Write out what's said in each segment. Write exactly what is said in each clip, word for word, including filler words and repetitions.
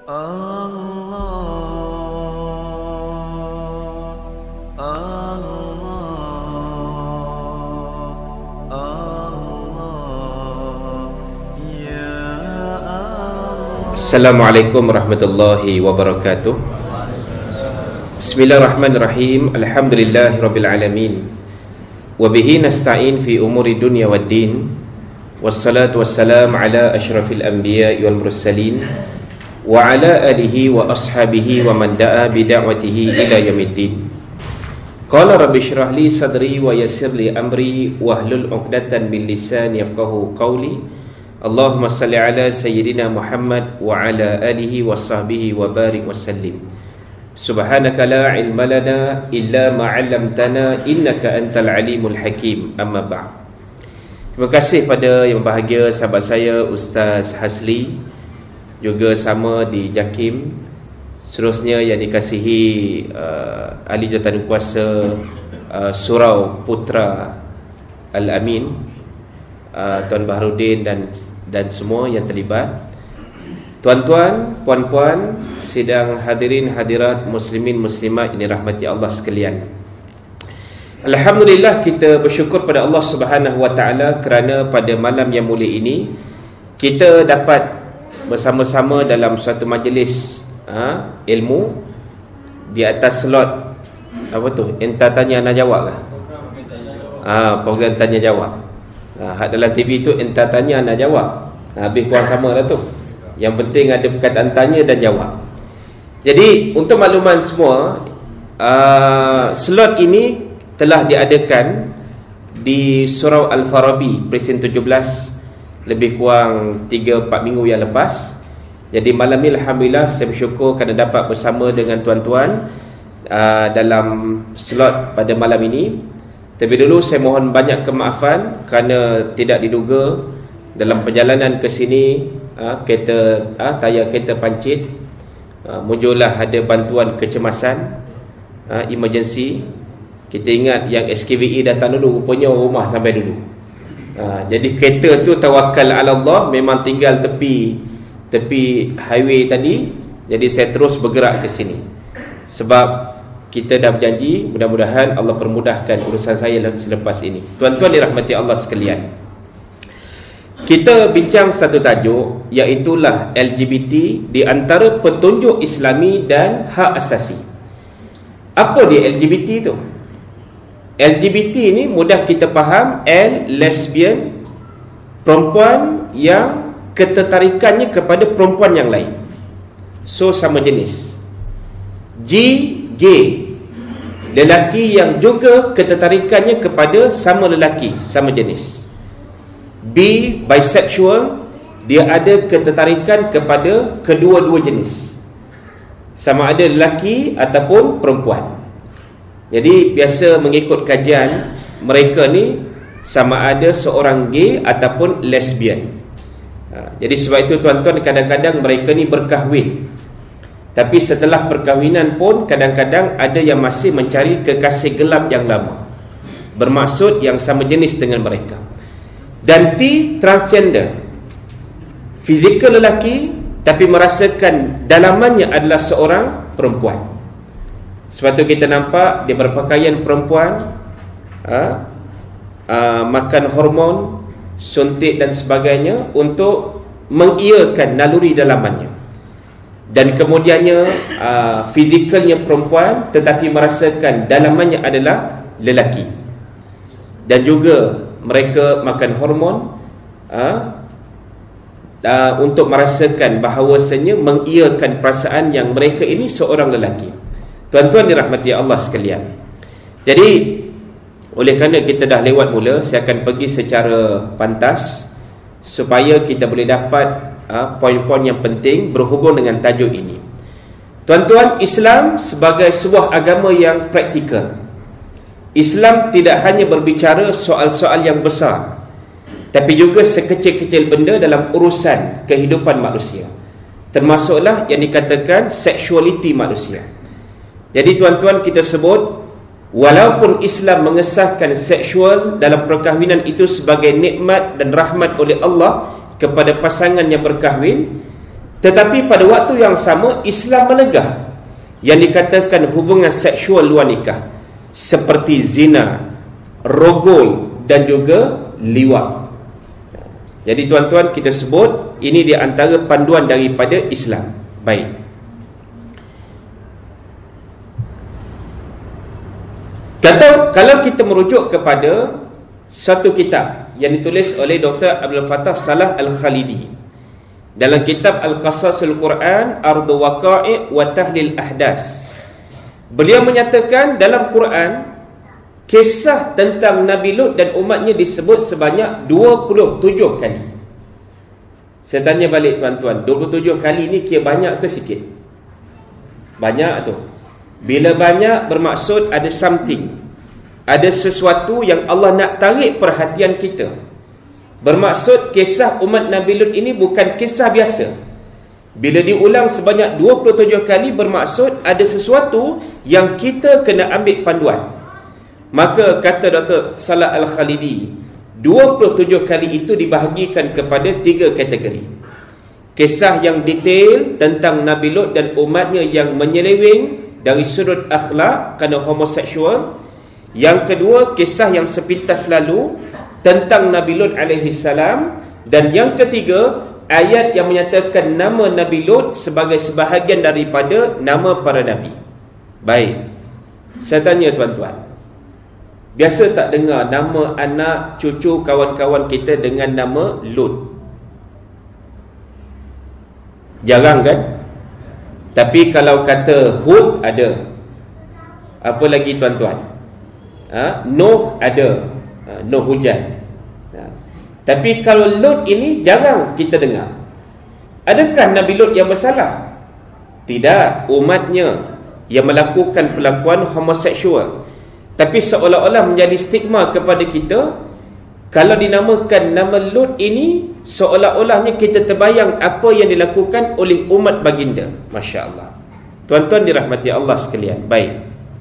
Allah, Allah, Allah, ya Allah. Assalamualaikum warahmatullahi wabarakatuh. Bismillahirrahmanirrahim. Alhamdulillahirabbil alamin. Wa bihi nasta'in fi umuri dunya waddin. Wassalatu wassalam ala asyrafil anbiya'i wal mursalin wa ala alihi wa ashabihi wa man da'a bi da'watihi ila yaumiddin. Qala rabbi shrah li sadri wa yassir li amri wahlul 'uqdatan min lisani yafqahu qawli. Allahumma salli ala sayyidina Muhammad wa ala alihi wa sahbihi wa barik wa sallim. Subhanaka la ilma lana illa ma 'allamtana innaka antal alimul hakim. Amma ba'd. Terima kasih pada yang berbahagia sahabat saya Ustaz Hasli, juga sama di JAKIM. Seterusnya yang dikasihi uh, Ahli Jawatan Kuasa uh, Surau Putra Al-Amin, uh, Tuan Baharudin dan dan semua yang terlibat. Tuan-tuan, puan-puan, sidang hadirin hadirat muslimin muslimat ini rahmati Allah sekalian. Alhamdulillah, kita bersyukur pada Allah Subhanahu wa taala kerana pada malam yang mulia ini kita dapat bersama-sama dalam suatu majlis ha, ilmu di atas slot apa tu, entah tanya nak jawab ke? Ah, program tanya jawab. Ha, dalam T V tu entah tanya nak jawab. Ha, habis kurang sama dah tu. Yang penting ada perkataan tanya dan jawab. Jadi untuk makluman semua, uh, slot ini telah diadakan di Surau Al-Farabi Presiden tujuh belas, lebih kurang tiga empat minggu yang lepas. Jadi malam ni alhamdulillah saya bersyukur kerana dapat bersama dengan tuan-tuan uh, dalam slot pada malam ini. Terlebih dulu saya mohon banyak kemaafan kerana tidak diduga dalam perjalanan ke sini uh, kereta uh, tayar kereta pancit, uh, muncullah ada bantuan kecemasan, uh, emergency. Kita ingat yang S K V E datang dulu, rupanya rumah sampai dulu. Ha, jadi kereta tu tawakal ala Allah, memang tinggal tepi tepi highway tadi. Jadi saya terus bergerak ke sini sebab kita dah berjanji, mudah-mudahan Allah permudahkan urusan saya selepas ini. Tuan-tuan dirahmati Allah sekalian, kita bincang satu tajuk, iaitulah L G B T di antara petunjuk Islami dan hak asasi. Apa dia L G B T tu? L G B T ni mudah kita faham, L, lesbian, perempuan yang ketertarikannya kepada perempuan yang lain, so sama jenis. G, gay, lelaki yang juga ketertarikannya kepada sama lelaki, sama jenis. B, bisexual, dia ada ketertarikan kepada kedua-dua jenis, sama ada lelaki ataupun perempuan. Jadi biasa mengikut kajian, mereka ni sama ada seorang gay ataupun lesbian. ha, Jadi sebab itu tuan-tuan, kadang-kadang mereka ni berkahwin, tapi setelah perkahwinan pun kadang-kadang ada yang masih mencari kekasih gelap yang lama, bermaksud yang sama jenis dengan mereka. Dan T, transgender, fizikal lelaki tapi merasakan dalamannya adalah seorang perempuan. Sebab tu kita nampak dia berpakaian perempuan, ha, ha, makan hormon, suntik dan sebagainya untuk mengiyakan naluri dalamannya. Dan kemudiannya uh, fizikalnya perempuan tetapi merasakan dalamannya adalah lelaki. Dan juga mereka makan hormon uh, uh, untuk merasakan bahawasanya mengiyakan perasaan yang mereka ini seorang lelaki. Tuan-tuan dirahmati Allah sekalian. Jadi oleh kerana kita dah lewat mula, saya akan pergi secara pantas supaya kita boleh dapat uh, poin-poin yang penting berhubung dengan tajuk ini. Tuan-tuan, Islam sebagai sebuah agama yang praktikal. Islam tidak hanya berbicara soal-soal yang besar, tapi juga sekecil-kecil benda dalam urusan kehidupan manusia, termasuklah yang dikatakan seksualiti manusia. Jadi tuan-tuan, kita sebut walaupun Islam mengesahkan seksual dalam perkahwinan itu sebagai nikmat dan rahmat oleh Allah kepada pasangan yang berkahwin, Tetapi pada waktu yang sama Islam menegah yang dikatakan hubungan seksual luar nikah seperti zina, rogol dan juga liwat. Jadi tuan-tuan, kita sebut ini di antara panduan daripada Islam. Baik. Kata, kalau kita merujuk kepada satu kitab yang ditulis oleh Doktor Abdul Fattah Salah Al-Khalidi dalam kitab Al-Qasasul Quran Ardu Waqa'i' wa Tahlil Ahdas, beliau menyatakan dalam Quran kisah tentang Nabi Lut dan umatnya disebut sebanyak dua puluh tujuh kali. Saya tanya balik tuan-tuan, dua puluh tujuh kali ni kira banyak ke sikit? Banyak tu. Bila banyak bermaksud ada something, ada sesuatu yang Allah nak tarik perhatian kita. Bermaksud kisah umat Nabi Lut ini bukan kisah biasa. Bila diulang sebanyak dua puluh tujuh kali bermaksud ada sesuatu yang kita kena ambil panduan. Maka kata Doktor Salah Al-Khalidi, dua puluh tujuh kali itu dibahagikan kepada tiga kategori. Kisah yang detail tentang Nabi Lut dan umatnya yang menyeleweng dari sudut akhlak kerana homoseksual. Yang kedua, kisah yang sepintas lalu tentang Nabi Lut alaihi salam. Dan yang ketiga, ayat yang menyatakan nama Nabi Lut sebagai sebahagian daripada nama para nabi. Baik, saya tanya tuan-tuan, biasa tak dengar nama anak, cucu, kawan-kawan kita dengan nama Lut? Jarang kan? Tapi kalau kata Hud ada. Apa lagi tuan-tuan? Ha? Nuh ada. Ha, Nuh hujan. Ha. Tapi kalau Lut ini jarang kita dengar. Adakah Nabi Lut yang bersalah? Tidak, umatnya yang melakukan perlakuan homoseksual. Tapi seolah-olah menjadi stigma kepada kita. Kalau dinamakan nama Lut ini, seolah-olahnya kita terbayang apa yang dilakukan oleh umat baginda. Masya Allah. Tuan-tuan dirahmati Allah sekalian. Baik,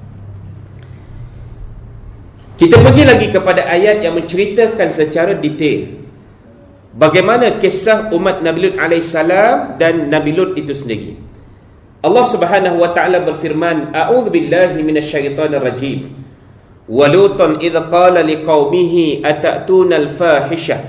kita pergi lagi kepada ayat yang menceritakan secara detail bagaimana kisah umat Nabi Lut alaihissalam dan Nabi Lut itu sendiri. Allah Subhanahu wa taala berfirman, a'udzubillahi minasyaitonir rajim. Walutan idh qala liqaumihi atatuna al-fahishah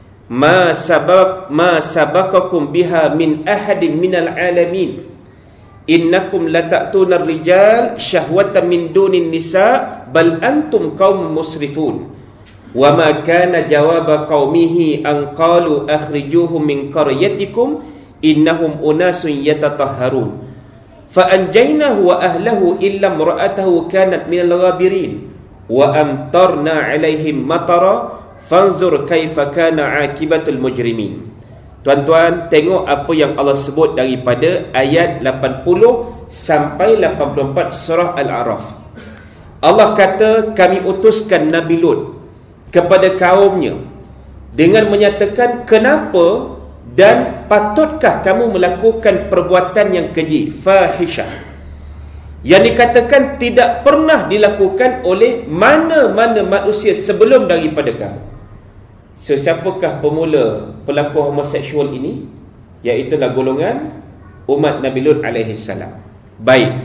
ma sabab ma sabaqakum biha min ahadin minal alamin innakum latatuna ar-rijal syahwatan min dunin nisa bal antum qaum musrifun wa ma kana jawaba qaumihi an qalu akhrijuhum min qaryatikum innahum unasun yatatahharun fa anjaynahu wa ahlahu illa imra'atahu kanat minal ghabirin wa amtarna alaihim matara fanzur kaifa kana akibatul mujrimin. Tuan-tuan, tengok apa yang Allah sebut daripada ayat lapan puluh sampai lapan puluh empat surah Al-A'raf. Allah kata, kami utuskan Nabi Lut kepada kaumnya dengan menyatakan kenapa dan patutkah kamu melakukan perbuatan yang keji, fahisyah, yang dikatakan tidak pernah dilakukan oleh mana-mana manusia sebelum daripada kamu. So, siapakah pemula pelaku homoseksual ini? Iaitulah golongan umat Nabi Lut alaihissalam. Baik.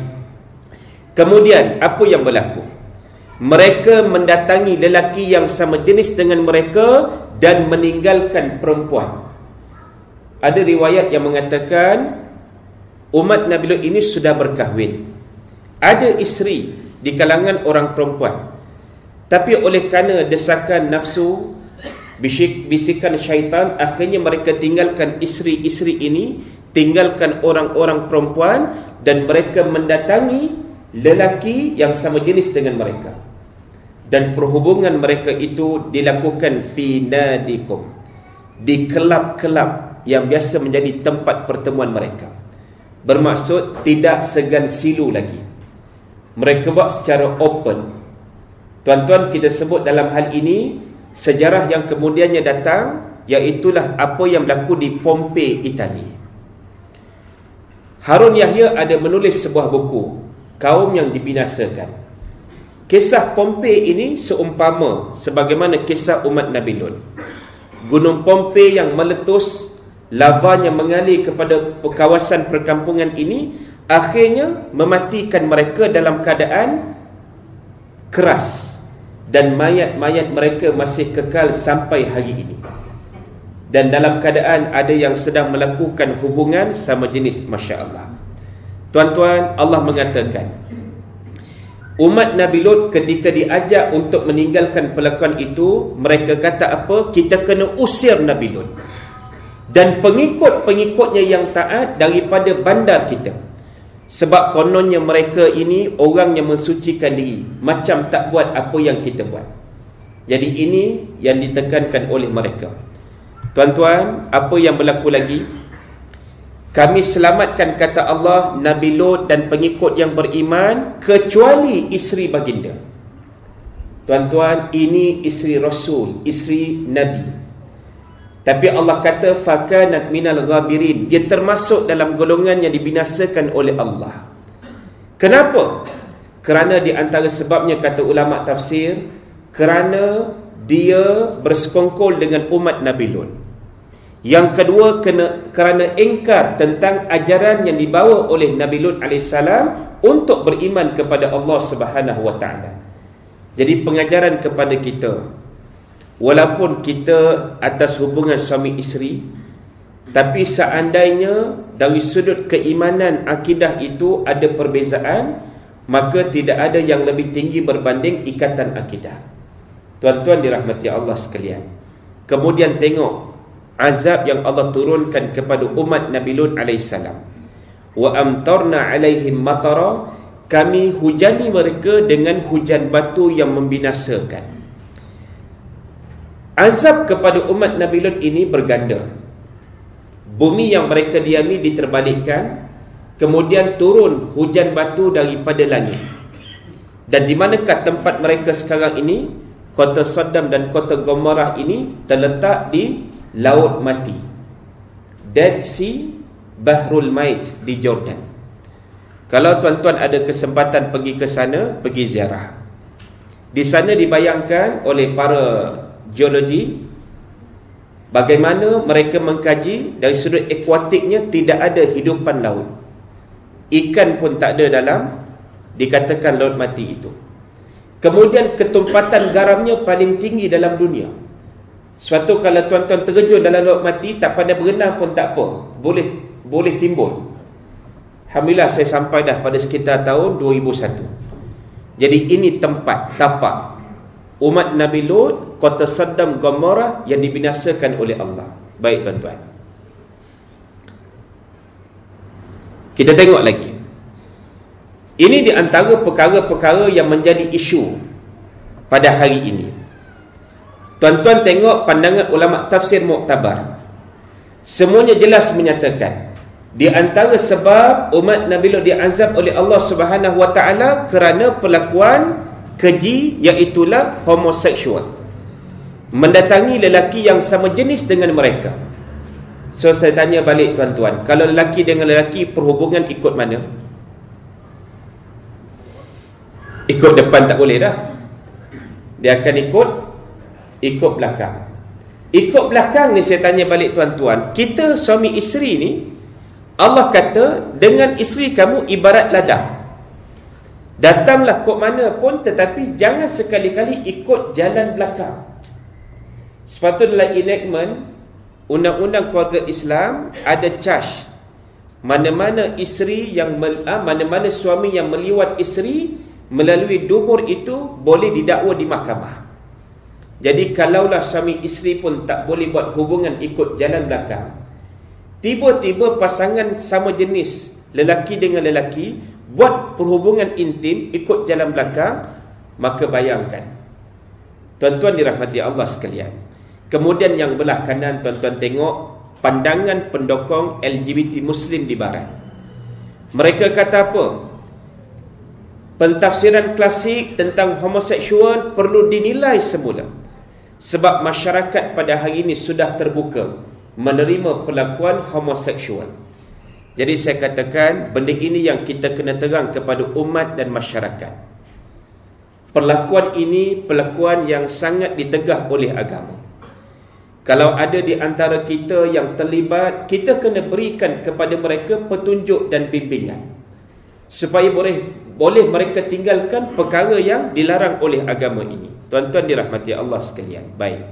Kemudian, apa yang berlaku? Mereka mendatangi lelaki yang sama jenis dengan mereka dan meninggalkan perempuan. Ada riwayat yang mengatakan umat Nabi Lut ini sudah berkahwin. Ada isteri di kalangan orang perempuan, tapi oleh kerana desakan nafsu, bisik, bisikan syaitan, akhirnya mereka tinggalkan isteri-isteri ini, tinggalkan orang-orang perempuan, dan mereka mendatangi lelaki yang sama jenis dengan mereka. Dan perhubungan mereka itu dilakukan fi nadikum, di kelab-kelab yang biasa menjadi tempat pertemuan mereka. Bermaksud tidak segan silu lagi. Mereka buat secara open. Tuan-tuan, kita sebut dalam hal ini sejarah yang kemudiannya datang, iaitulah apa yang berlaku di Pompei, Itali. Harun Yahya ada menulis sebuah buku, Kaum yang Dibinasakan. Kisah Pompei ini seumpama sebagaimana kisah umat Nabi Lut. Gunung Pompei yang meletus lavanya mengalir kepada kawasan perkampungan ini, akhirnya mematikan mereka dalam keadaan keras, dan mayat-mayat mereka masih kekal sampai hari ini. Dan dalam keadaan ada yang sedang melakukan hubungan sama jenis. Masya Allah. Tuan-tuan, Allah mengatakan umat Nabi Lut ketika diajak untuk meninggalkan perlakuan itu, mereka kata apa? Kita kena usir Nabi Lut dan pengikut-pengikutnya yang taat daripada bandar kita, sebab kononnya mereka ini orang yang mensucikan diri, macam tak buat apa yang kita buat. Jadi ini yang ditekankan oleh mereka. Tuan-tuan, apa yang berlaku lagi? Kami selamatkan, kata Allah, Nabi Lut dan pengikut yang beriman, kecuali isteri baginda. Tuan-tuan, ini isteri Rasul, isteri Nabi. Tapi Allah kata fakanat minal ghabirin, dia termasuk dalam golongan yang dibinasakan oleh Allah. Kenapa? Kerana di antara sebabnya, kata ulama tafsir, kerana dia bersekongkol dengan umat Nabi Lut. Yang kedua, kena, kerana ingkar tentang ajaran yang dibawa oleh Nabi Lut alaihissalam untuk beriman kepada Allah Subhanahu wa taala. Jadi pengajaran kepada kita, walaupun kita atas hubungan suami isteri, tapi seandainya dari sudut keimanan akidah itu ada perbezaan, maka tidak ada yang lebih tinggi berbanding ikatan akidah. Tuan-tuan dirahmati Allah sekalian. Kemudian tengok azab yang Allah turunkan kepada umat Nabi Lut alaihissalam. Wa amtarna alaihim matara, kami hujani mereka dengan hujan batu yang membinasakan. Azab kepada umat Nabi Lut ini berganda. Bumi yang mereka diami diterbalikkan, kemudian turun hujan batu daripada langit. Dan di manakah tempat mereka sekarang ini? Kota Sodom dan kota Gomorrah ini terletak di Laut Mati, Dead Sea, Bahrul Mait di Jordan. Kalau tuan-tuan ada kesempatan pergi ke sana, pergi ziarah. Di sana dibayangkan oleh para geologi bagaimana mereka mengkaji dari sudut akuatiknya tidak ada hidupan laut. Ikan pun tak ada dalam, dikatakan Laut Mati itu. Kemudian ketumpatan garamnya paling tinggi dalam dunia. Suatu kalau tuan-tuan terjun dalam Laut Mati, tak pandai berenang pun tak apa, boleh boleh timbul. Alhamdulillah saya sampai dah pada sekitar tahun dua ribu satu. Jadi ini tempat tapak umat Nabi Lut, kota Sodom Gomorrah yang dibinasakan oleh Allah. Baik tuan-tuan, kita tengok lagi. Ini di antara perkara-perkara yang menjadi isu pada hari ini. Tuan-tuan tengok pandangan ulama tafsir muktabar. Semuanya jelas menyatakan di antara sebab umat Nabi Lut diazab oleh Allah Subhanahu wa taala kerana perlakuan keji, iaitulah homoseksual, mendatangi lelaki yang sama jenis dengan mereka. So saya tanya balik tuan-tuan, kalau lelaki dengan lelaki perhubungan ikut mana? Ikut depan tak boleh dah. Dia akan ikut Ikut belakang. Ikut belakang ni saya tanya balik tuan-tuan, kita suami isteri ni, Allah kata dengan isteri kamu ibarat ladang, datanglah kok mana pun, tetapi jangan sekali-kali ikut jalan belakang. Sepatutnya dalam enactment undang-undang keluarga Islam ada charge, mana-mana isteri yang mana-mana suami yang meliwat isteri melalui dubur itu boleh didakwa di mahkamah. Jadi kalaulah suami isteri pun tak boleh buat hubungan ikut jalan belakang, tiba-tiba pasangan sama jenis lelaki dengan lelaki buat perhubungan intim ikut jalan belakang, maka bayangkan tuan-tuan dirahmati Allah sekalian. Kemudian yang belah kanan, tuan-tuan tengok pandangan pendokong L G B T Muslim di barat. Mereka kata apa? Pentafsiran klasik tentang homoseksual perlu dinilai semula, sebab masyarakat pada hari ini sudah terbuka menerima perlakuan homoseksual. Jadi saya katakan benda ini yang kita kena terang kepada umat dan masyarakat. Perlakuan ini perlakuan yang sangat ditegah oleh agama. Kalau ada di antara kita yang terlibat, kita kena berikan kepada mereka petunjuk dan bimbingan, supaya boleh boleh mereka tinggalkan perkara yang dilarang oleh agama ini. Tuan-tuan dirahmati Allah sekalian. Baik,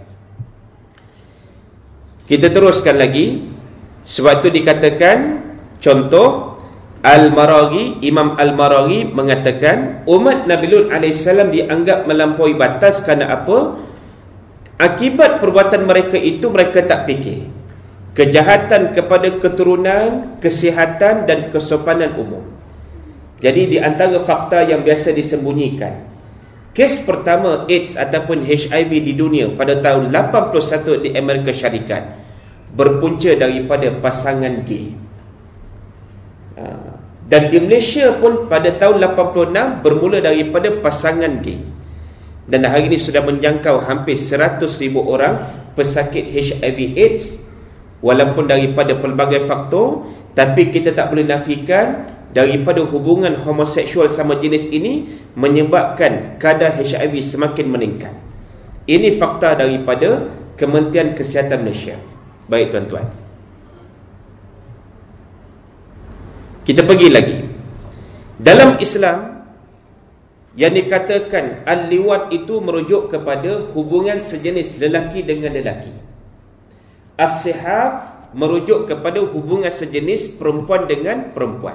kita teruskan lagi. Sebab itu dikatakan, contoh Al-Maraghi, Imam Al-Maraghi mengatakan umat Nabi Lut alaihissalam dianggap melampaui batas kerana apa? Akibat perbuatan mereka itu mereka tak fikir. Kejahatan kepada keturunan, kesihatan dan kesopanan umum. Jadi di antara fakta yang biasa disembunyikan, kes pertama AIDS ataupun H I V di dunia pada tahun lapan puluh satu di Amerika Syarikat berpunca daripada pasangan gay. Dan di Malaysia pun pada tahun lapan puluh enam bermula daripada pasangan gay. Dan hari ini sudah menjangkau hampir seratus ribu orang pesakit H I V AIDS. Walaupun daripada pelbagai faktor, tapi kita tak boleh nafikan daripada hubungan homoseksual sama jenis ini menyebabkan kadar H I V semakin meningkat. Ini fakta daripada Kementerian Kesihatan Malaysia. Baik tuan-tuan, kita pergi lagi. Dalam Islam, yang dikatakan al-liwat itu merujuk kepada hubungan sejenis lelaki dengan lelaki. As-sihab merujuk kepada hubungan sejenis perempuan dengan perempuan.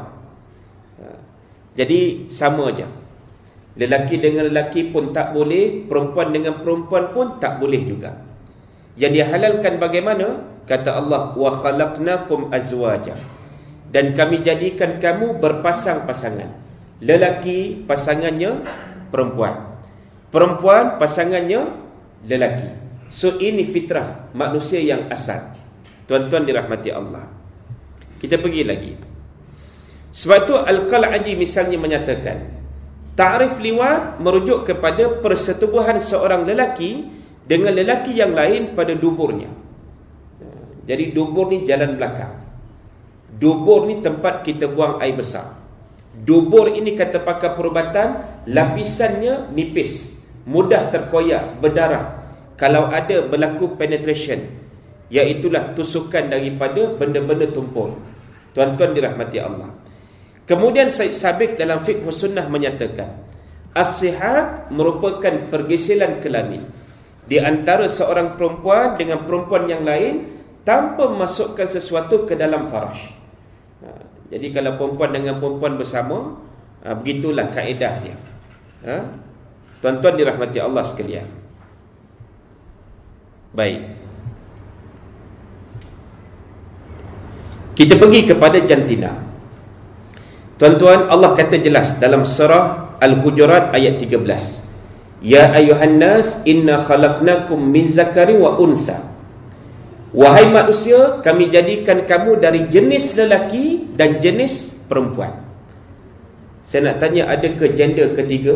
Jadi sama aja. Lelaki dengan lelaki pun tak boleh, perempuan dengan perempuan pun tak boleh juga. Yang dihalalkan bagaimana? Kata Allah, wa khalaqnakum azwaja. Dan kami jadikan kamu berpasang-pasangan. Lelaki pasangannya perempuan, perempuan pasangannya lelaki. So ini fitrah manusia yang asal. Tuan-tuan dirahmati Allah. Kita pergi lagi. Sebab itu Al-Qal'aji misalnya menyatakan, ta'rif liwat merujuk kepada persetubuhan seorang lelaki dengan lelaki yang lain pada duburnya. Jadi dubur ni jalan belakang. Dubur ni tempat kita buang air besar. Dubur ini kata pakar perubatan, lapisannya nipis, mudah terkoyak, berdarah kalau ada berlaku penetration, iaitulah tusukan daripada benda-benda tumpul. Tuan-tuan dirahmati Allah. Kemudian Syed Sabiq dalam fiqh sunnah menyatakan, as-sihak merupakan pergeseran kelamin di antara seorang perempuan dengan perempuan yang lain tanpa memasukkan sesuatu ke dalam farash. Jadi kalau perempuan dengan perempuan bersama, ha, begitulah kaedah dia. Ha? Tuan-tuan dirahmati Allah sekalian. Baik, kita pergi kepada jantina. Tuan-tuan, Allah kata jelas dalam surah Al-Hujurat ayat tiga belas, ya ayuhan nas inna khalaqnakum min zakari wa unsa. Wahai manusia, kami jadikan kamu dari jenis lelaki dan jenis perempuan. Saya nak tanya, ada ke gender ketiga?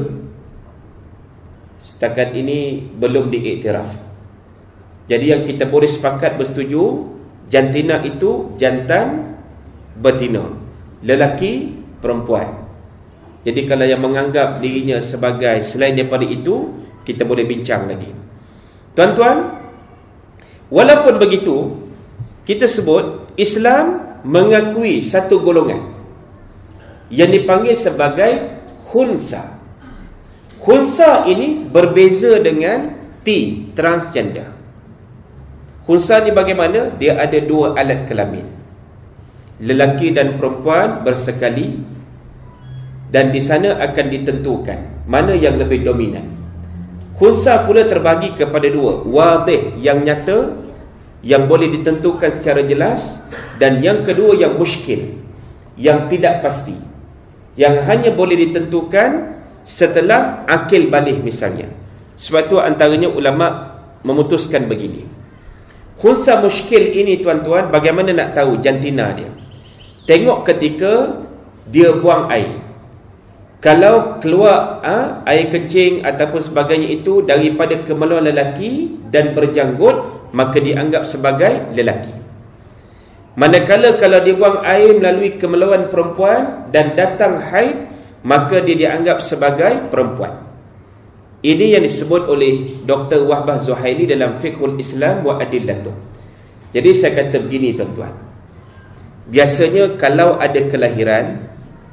Setakat ini belum diiktiraf. Jadi yang kita boleh sepakat bersetuju, jantina itu jantan betina, lelaki perempuan. Jadi kalau yang menganggap dirinya sebagai selain daripada itu, kita boleh bincang lagi. Tuan-tuan, walaupun begitu, kita sebut Islam mengakui satu golongan yang dipanggil sebagai khunsa. Khunsa ini berbeza dengan T, transgender. Khunsa ni bagaimana? Dia ada dua alat kelamin, lelaki dan perempuan bersekali, dan di sana akan ditentukan mana yang lebih dominan. Khunsa pula terbagi kepada dua, wadih yang nyata, yang boleh ditentukan secara jelas, dan yang kedua yang muskil, yang tidak pasti, yang hanya boleh ditentukan setelah akil balik misalnya. Sebab tu antaranya ulama memutuskan begini. Khunsa muskil ini tuan-tuan, bagaimana nak tahu jantina dia? Tengok ketika dia buang air. Kalau keluar ha, air kencing ataupun sebagainya itu daripada kemaluan lelaki dan berjanggut, maka dianggap sebagai lelaki. Manakala kalau dia buang air melalui kemaluan perempuan dan datang haid, maka dia dianggap sebagai perempuan. Ini yang disebut oleh Doktor Wahbah Zuhaili dalam Fiqhul Islam wa Adillatuh. Jadi saya kata begini tuan-tuan, biasanya kalau ada kelahiran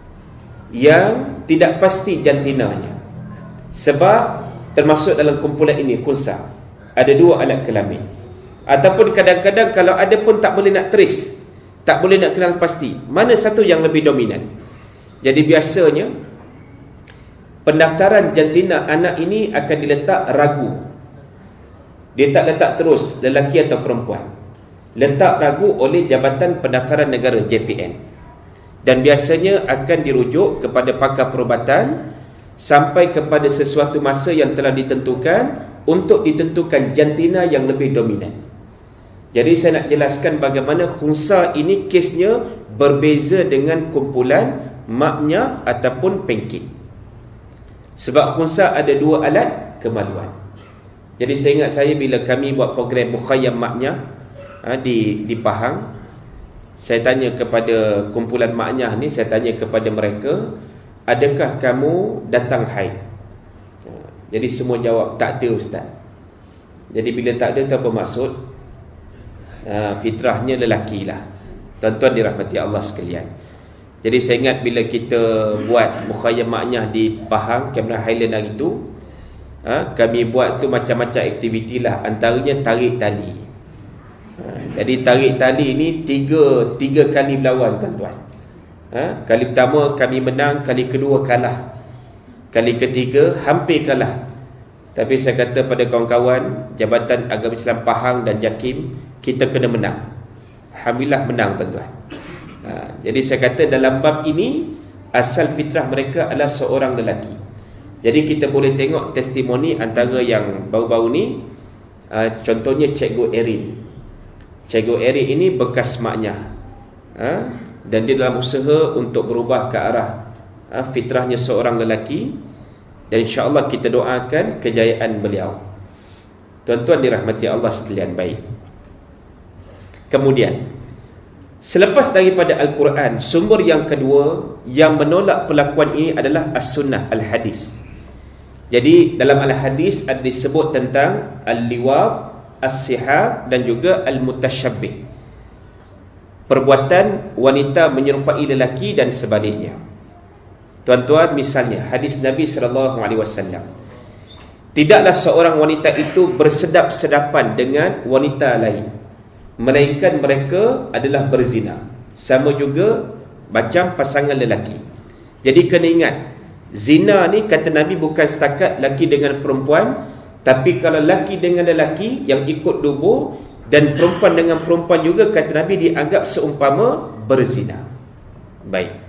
yang tidak pasti jantinanya, sebab termasuk dalam kumpulan ini khunsa, ada dua alat kelamin, ataupun kadang-kadang kalau ada pun tak boleh nak trace, tak boleh nak kenal pasti mana satu yang lebih dominan. Jadi biasanya pendaftaran jantina anak ini akan diletak ragu. Dia tak letak terus lelaki atau perempuan, letak ragu oleh Jabatan Pendaftaran Negara J P N, dan biasanya akan dirujuk kepada pakar perubatan sampai kepada sesuatu masa yang telah ditentukan untuk ditentukan jantina yang lebih dominan. Jadi saya nak jelaskan bagaimana khunsa ini kesnya berbeza dengan kumpulan maknya ataupun pengkit. Sebab khunsa ada dua alat kemaluan. Jadi saya ingat saya bila kami buat program Mukhayyam maknya ha, di, di Pahang, saya tanya kepada kumpulan maknya ni, saya tanya kepada mereka, adakah kamu datang haid? Jadi semua jawab, tak ada ustaz. Jadi bila tak ada, tu apa maksud? Uh, fitrahnya lelaki lah. Tuan-tuan dirahmati Allah sekalian. Jadi saya ingat bila kita buat Mukhayyam maknya di Pahang, Cameron Highland hari tu, uh, kami buat tu macam-macam aktiviti lah. Antaranya tarik tali. uh, Jadi tarik tali ni Tiga tiga kali berlawan tuan-tuan. uh, Kali pertama kami menang, kali kedua kalah, kali ketiga hampir kalah. Tapi saya kata pada kawan-kawan Jabatan Agama Islam Pahang dan JAKIM, kita kena menang. Alhamdulillah menang tuan-tuan. ha, Jadi saya kata dalam bab ini asal fitrah mereka adalah seorang lelaki. Jadi kita boleh tengok testimoni antara yang baru-baru ni. ha, Contohnya Cikgu Erin. Cikgu Erin ini bekas maknya, ha, dan dia dalam usaha untuk berubah ke arah ha, fitrahnya seorang lelaki. Dan insya-Allah kita doakan kejayaan beliau. Tuan-tuan dirahmati Allah sekalian. Baik. Kemudian, selepas daripada Al-Quran, sumber yang kedua yang menolak perlakuan ini adalah As-Sunnah, Al-Hadis. Jadi dalam Al-Hadis ada disebut tentang Al-Liwaq, As-Sihaq dan juga Al-Mutasyabbih, perbuatan wanita menyerupai lelaki dan sebaliknya. Tuan-tuan, misalnya hadis Nabi sallallahu alaihi wasallam, tidaklah seorang wanita itu bersedap-sedapan dengan wanita lain, melainkan mereka adalah berzina. Sama juga macam pasangan lelaki. Jadi kena ingat, zina ni kata Nabi bukan setakat lelaki dengan perempuan, tapi kalau lelaki dengan lelaki yang ikut dubur, dan perempuan dengan perempuan juga kata Nabi dianggap seumpama berzina. Baik.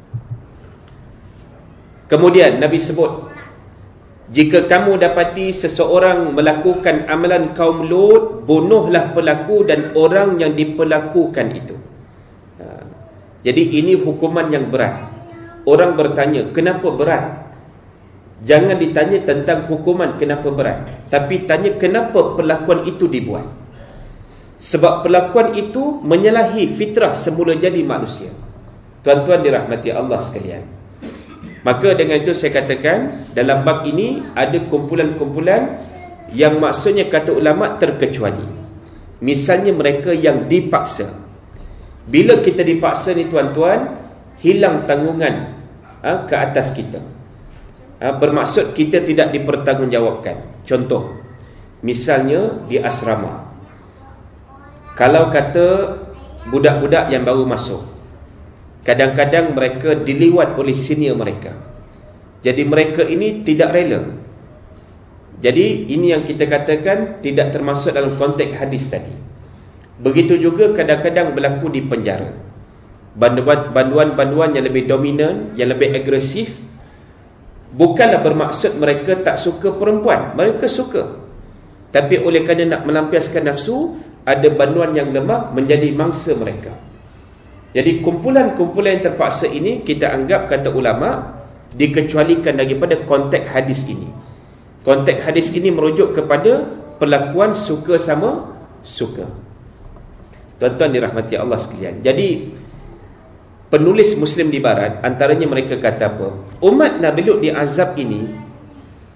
Kemudian Nabi sebut, jika kamu dapati seseorang melakukan amalan kaum Lut, bunuhlah pelaku dan orang yang diperlakukan itu. ha. Jadi ini hukuman yang berat. Orang bertanya, kenapa berat? Jangan ditanya tentang hukuman kenapa berat, tapi tanya kenapa perlakuan itu dibuat. Sebab perlakuan itu menyalahi fitrah semula jadi manusia. Tuan-tuan dirahmati Allah sekalian. Maka dengan itu saya katakan, dalam bab ini ada kumpulan-kumpulan yang maksudnya kata ulama terkecuali. Misalnya mereka yang dipaksa. Bila kita dipaksa ni tuan-tuan, hilang tanggungan ha, ke atas kita. ha, Bermaksud kita tidak dipertanggungjawabkan. Contoh, misalnya di asrama, kalau kata budak-budak yang baru masuk, kadang-kadang mereka diliwat oleh senior mereka. Jadi mereka ini tidak rela. Jadi ini yang kita katakan tidak termasuk dalam konteks hadis tadi. Begitu juga kadang-kadang berlaku di penjara. Banduan-banduan yang lebih dominan, yang lebih agresif, bukanlah bermaksud mereka tak suka perempuan. Mereka suka. Tapi oleh kerana nak melampiaskan nafsu, ada banduan yang lemah menjadi mangsa mereka. Jadi kumpulan-kumpulan yang terpaksa ini kita anggap kata ulama dikecualikan daripada konteks hadis ini. Konteks hadis ini merujuk kepada perlakuan suka sama suka. Tuan-tuan dirahmati Allah sekalian. Jadi penulis Muslim di Barat antaranya mereka kata apa? Umat Nabi Lut diazab ini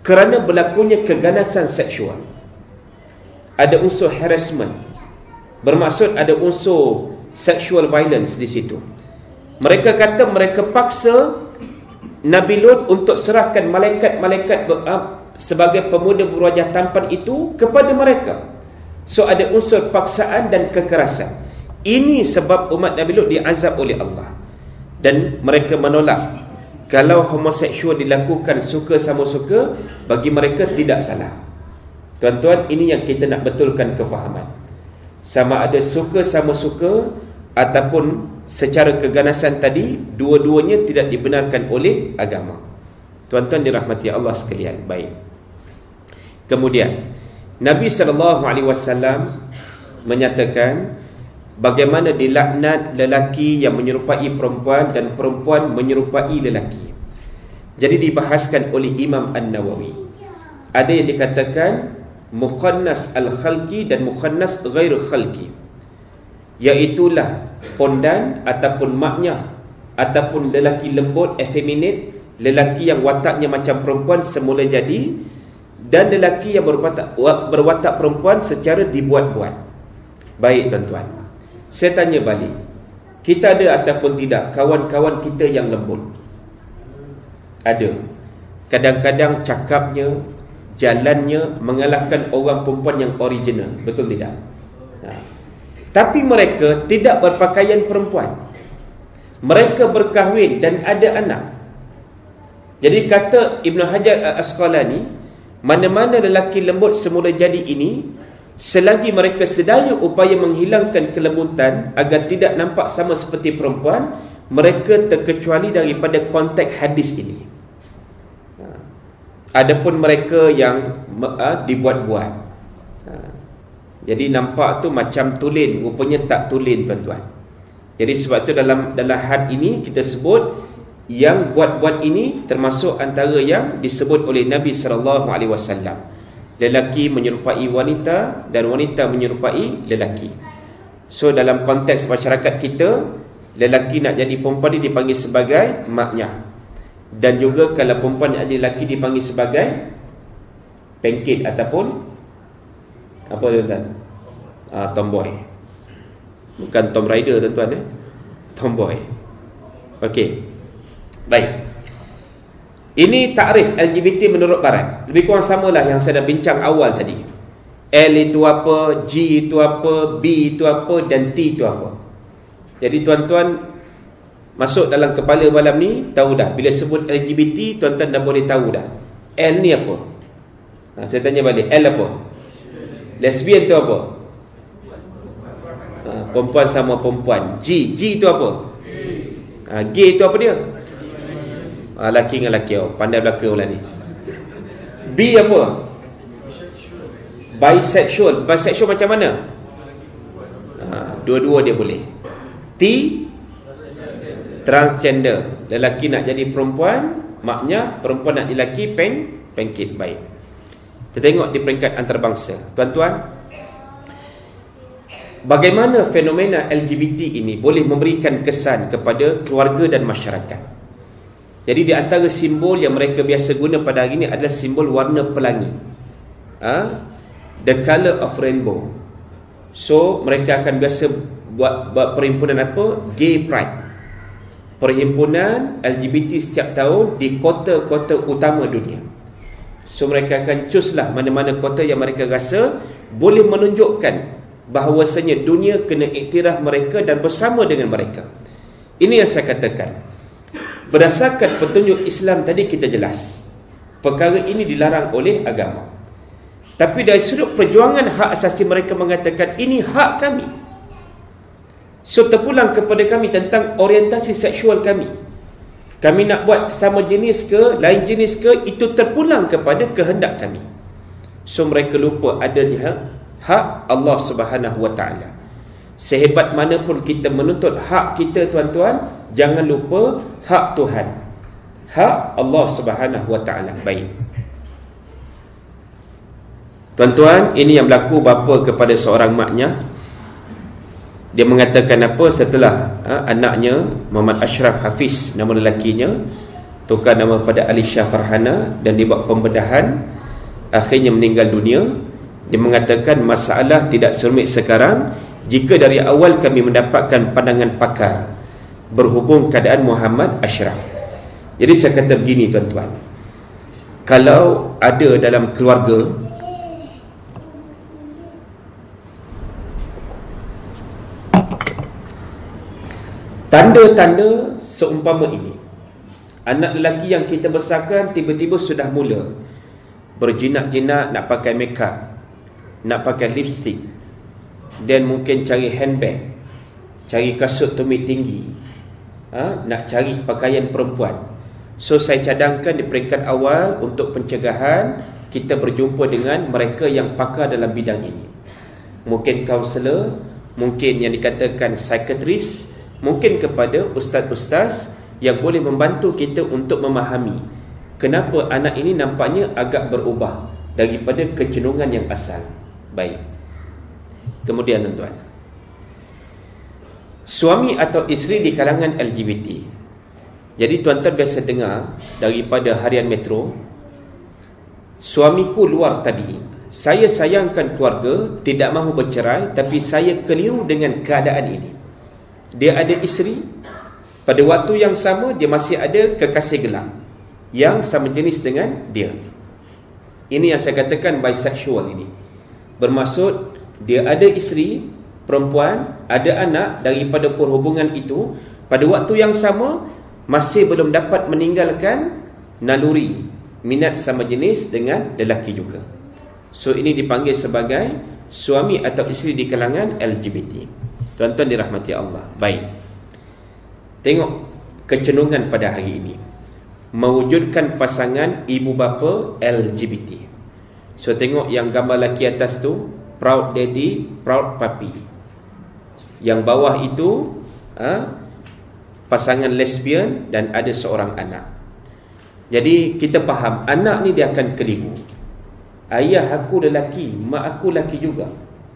kerana berlakunya keganasan seksual. Ada unsur harassment, bermaksud ada unsur sexual violence di situ. Mereka kata mereka paksa Nabi Lut untuk serahkan malaikat-malaikat sebagai pemuda berwajah tampan itu kepada mereka. So ada unsur paksaan dan kekerasan. Ini sebab umat Nabi Lut diazab oleh Allah. Dan mereka menolak. Kalau homoseksual dilakukan suka sama suka, bagi mereka tidak salah. Tuan-tuan, ini yang kita nak betulkan kefahaman. Sama ada suka sama suka ataupun secara keganasan tadi, dua-duanya tidak dibenarkan oleh agama. Tuan-tuan dirahmati Allah sekalian. Baik. Kemudian Nabi sallallahu alaihi wasallam menyatakan bagaimana dilaknat lelaki yang menyerupai perempuan dan perempuan menyerupai lelaki. Jadi dibahaskan oleh Imam An-Nawawi. Ada yang dikatakan mukhannas al-khalqi dan mukhannas ghairu khalqi, iaitulah pondan ataupun maknya ataupun lelaki lembut effeminate, lelaki yang wataknya macam perempuan semula jadi, dan lelaki yang berwatak, berwatak perempuan secara dibuat-buat. Baik tuan-tuan, saya tanya balik, kita ada ataupun tidak kawan-kawan kita yang lembut? Ada. Kadang-kadang cakapnya, jalannya mengalahkan orang perempuan yang original. Betul tidak? Ha. Tapi mereka tidak berpakaian perempuan. Mereka berkahwin dan ada anak. Jadi kata Ibn Hajar Al-Asqalani, mana-mana lelaki lembut semula jadi ini, selagi mereka sedaya upaya menghilangkan kelembutan agar tidak nampak sama seperti perempuan, mereka terkecuali daripada konteks hadis ini. Adapun mereka yang uh, dibuat-buat, uh, jadi nampak tu macam tulen, rupanya tak tulen tuan-tuan. Jadi sebab tu dalam dalam had ini kita sebut yang buat-buat ini termasuk antara yang disebut oleh Nabi sallallahu alaihi wasallam. Lelaki menyerupai wanita dan wanita menyerupai lelaki. So dalam konteks masyarakat kita, lelaki nak jadi perempuan dia dipanggil sebagai maknya. Dan juga kalau perempuan nak jadi lelaki dipanggil sebagai pengkit ataupun apa tuan-tuan? Ah, tomboy. Bukan Tom Raider tuan-tuan, eh? Tomboy. Okey. Baik. Ini takrif L G B T menurut Barat. Lebih kurang samalah yang saya dah bincang awal tadi. L itu apa, G itu apa, B itu apa, dan T itu apa. Jadi tuan-tuan masuk dalam kepala malam ni, tahu dah. Bila sebut L G B T, tuan-tuan dah boleh tahu dah. L ni apa? Ha, saya tanya balik, L apa? Lesbian tu apa? Ha, perempuan sama perempuan. G, G tu apa? Ha, gay tu apa dia? Ha, laki dengan laki. Oh, pandai belaka pula ni. B apa? Bisexual. Bisexual macam mana? Ha, dua-dua dia boleh. T, transgender. Lelaki nak jadi perempuan, maknya perempuan nak jadi lelaki, peng, pengkit. Baik. Kita tengok di peringkat antarabangsa. Tuan-tuan, bagaimana fenomena L G B T ini boleh memberikan kesan kepada keluarga dan masyarakat. Jadi di antara simbol yang mereka biasa guna pada hari ini adalah simbol warna pelangi. Ha? The color of rainbow. So mereka akan biasa buat, buat perhimpunan apa? Gay Pride. Perhimpunan L G B T setiap tahun di kota-kota utama dunia. So mereka akan choose lah mana-mana kota yang mereka rasa boleh menunjukkan bahawasanya dunia kena iktiraf mereka dan bersama dengan mereka. Ini yang saya katakan. Berdasarkan petunjuk Islam tadi kita jelas, perkara ini dilarang oleh agama. Tapi dari sudut perjuangan hak asasi mereka mengatakan ini hak kami. So terpulang kepada kami tentang orientasi seksual kami. Kami nak buat sama jenis ke, lain jenis ke, itu terpulang kepada kehendak kami. So mereka lupa adanya hak Allah Subhanahu Wa Taala. Sehebat mana pun kita menuntut hak kita tuan-tuan, jangan lupa hak Tuhan, hak Allah Subhanahu Wa Taala. Baik. Tuan-tuan, ini yang berlaku bapa kepada seorang maknya. Dia mengatakan apa setelah ha, anaknya Muhammad Ashraf Hafiz, nama lelakinya, tukar nama pada Alisha Farhana, dan dia buat pembedahan, akhirnya meninggal dunia. Dia mengatakan masalah tidak serumit sekarang jika dari awal kami mendapatkan pandangan pakar berhubung keadaan Muhammad Ashraf. Jadi saya kata begini tuan-tuan, kalau ada dalam keluarga tanda-tanda seumpama ini, anak lelaki yang kita besarkan tiba-tiba sudah mula berjinak-jinak, nak pakai makeup, nak pakai lipstick, dan mungkin cari handbag, cari kasut tumit tinggi, ha? nak cari pakaian perempuan. So saya cadangkan di peringkat awal untuk pencegahan, kita berjumpa dengan mereka yang pakar dalam bidang ini. Mungkin kaunselor, mungkin yang dikatakan psikiatris, mungkin kepada ustaz-ustaz yang boleh membantu kita untuk memahami kenapa anak ini nampaknya agak berubah daripada kecenderungan yang asal. Baik. Kemudian tuan-tuan, suami atau isteri di kalangan L G B T. Jadi tuan-tuan biasa dengar daripada harian Metro, suamiku luar tadi, saya sayangkan keluarga, tidak mahu bercerai, tapi saya keliru dengan keadaan ini. Dia ada isteri, pada waktu yang sama dia masih ada kekasih gelap yang sama jenis dengan dia. Ini yang saya katakan bisexual ini. Bermaksud dia ada isteri perempuan, ada anak daripada perhubungan itu, pada waktu yang sama masih belum dapat meninggalkan naluri minat sama jenis dengan lelaki juga. So ini dipanggil sebagai suami atau isteri di kalangan L G B T. Tuan-tuan dirahmati Allah. Baik, tengok kecenderungan pada hari ini, mewujudkan pasangan ibu bapa L G B T. So tengok yang gambar lelaki atas tu, proud daddy, proud papi. Yang bawah itu ha, pasangan lesbian dan ada seorang anak. Jadi kita faham, anak ni dia akan keliru. Ayah aku lelaki, mak aku lelaki juga.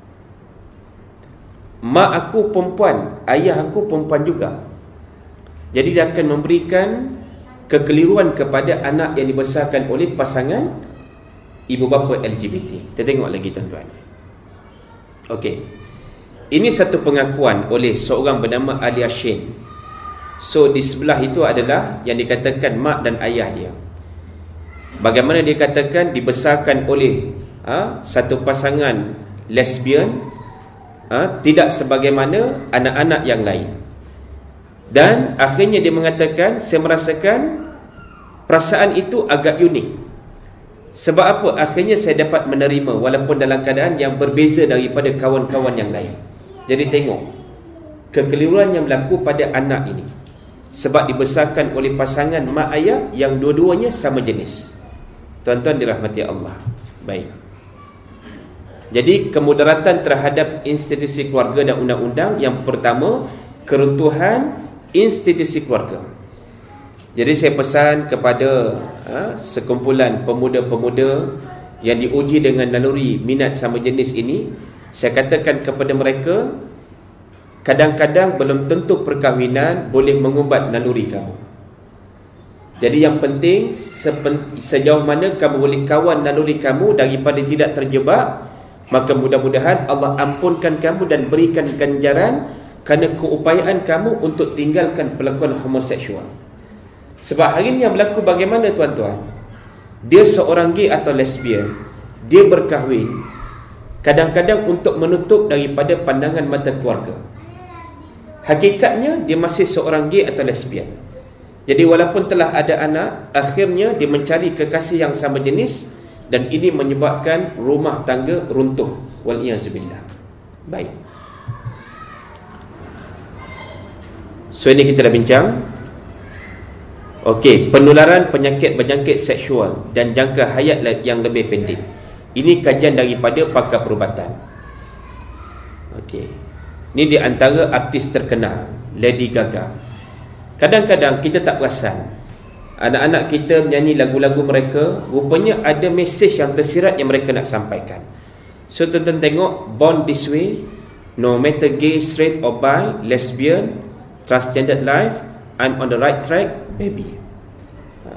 Mak aku perempuan, ayah aku perempuan juga. Jadi dia akan memberikan kekeliruan kepada anak yang dibesarkan oleh pasangan ibu bapa L G B T. Kita tengok lagi tuan-tuan. Okey. Ini satu pengakuan oleh seorang bernama Alia Shane. So di sebelah itu adalah yang dikatakan mak dan ayah dia. Bagaimana dia katakan dibesarkan oleh ha, satu pasangan lesbian, ha, tidak sebagaimana anak-anak yang lain. Dan akhirnya dia mengatakan, saya merasakan perasaan itu agak unik. Sebab apa? Akhirnya saya dapat menerima walaupun dalam keadaan yang berbeza daripada kawan-kawan yang lain. Jadi tengok kekeliruan yang berlaku pada anak ini sebab dibesarkan oleh pasangan mak ayah yang dua-duanya sama jenis. Tuan-tuan dirahmati Allah. Baik. Jadi kemudaratan terhadap institusi keluarga dan undang-undang, yang pertama, keruntuhan institusi keluarga. Jadi saya pesan kepada ha, sekumpulan pemuda-pemuda yang diuji dengan naluri minat sama jenis ini, saya katakan kepada mereka, kadang-kadang belum tentu perkahwinan boleh mengubah naluri kamu. Jadi yang penting, sejauh mana kamu boleh kawan naluri kamu daripada tidak terjebak, maka mudah-mudahan Allah ampunkan kamu dan berikan ganjaran kerana keupayaan kamu untuk tinggalkan pelakon homoseksual. Sebab hari ini yang berlaku bagaimana tuan-tuan? Dia seorang gay atau lesbian, dia berkahwin kadang-kadang untuk menutup daripada pandangan mata keluarga. Hakikatnya dia masih seorang gay atau lesbian. Jadi walaupun telah ada anak, akhirnya dia mencari kekasih yang sama jenis, dan ini menyebabkan rumah tangga runtuh. Wal-iyazubillah. Baik. So ini kita dah bincang. Okey, penularan penyakit-penyakit seksual dan jangka hayat yang lebih pendek. Ini kajian daripada pakar perubatan. Okey. Ini di antara artis terkenal, Lady Gaga. Kadang-kadang kita tak perasan, anak-anak kita menyanyi lagu-lagu mereka, rupanya ada mesej yang tersirat yang mereka nak sampaikan. So tuan-tuan tengok, Born This Way, no matter gay, straight or bi, lesbian, transgender life, I'm on the right track, baby.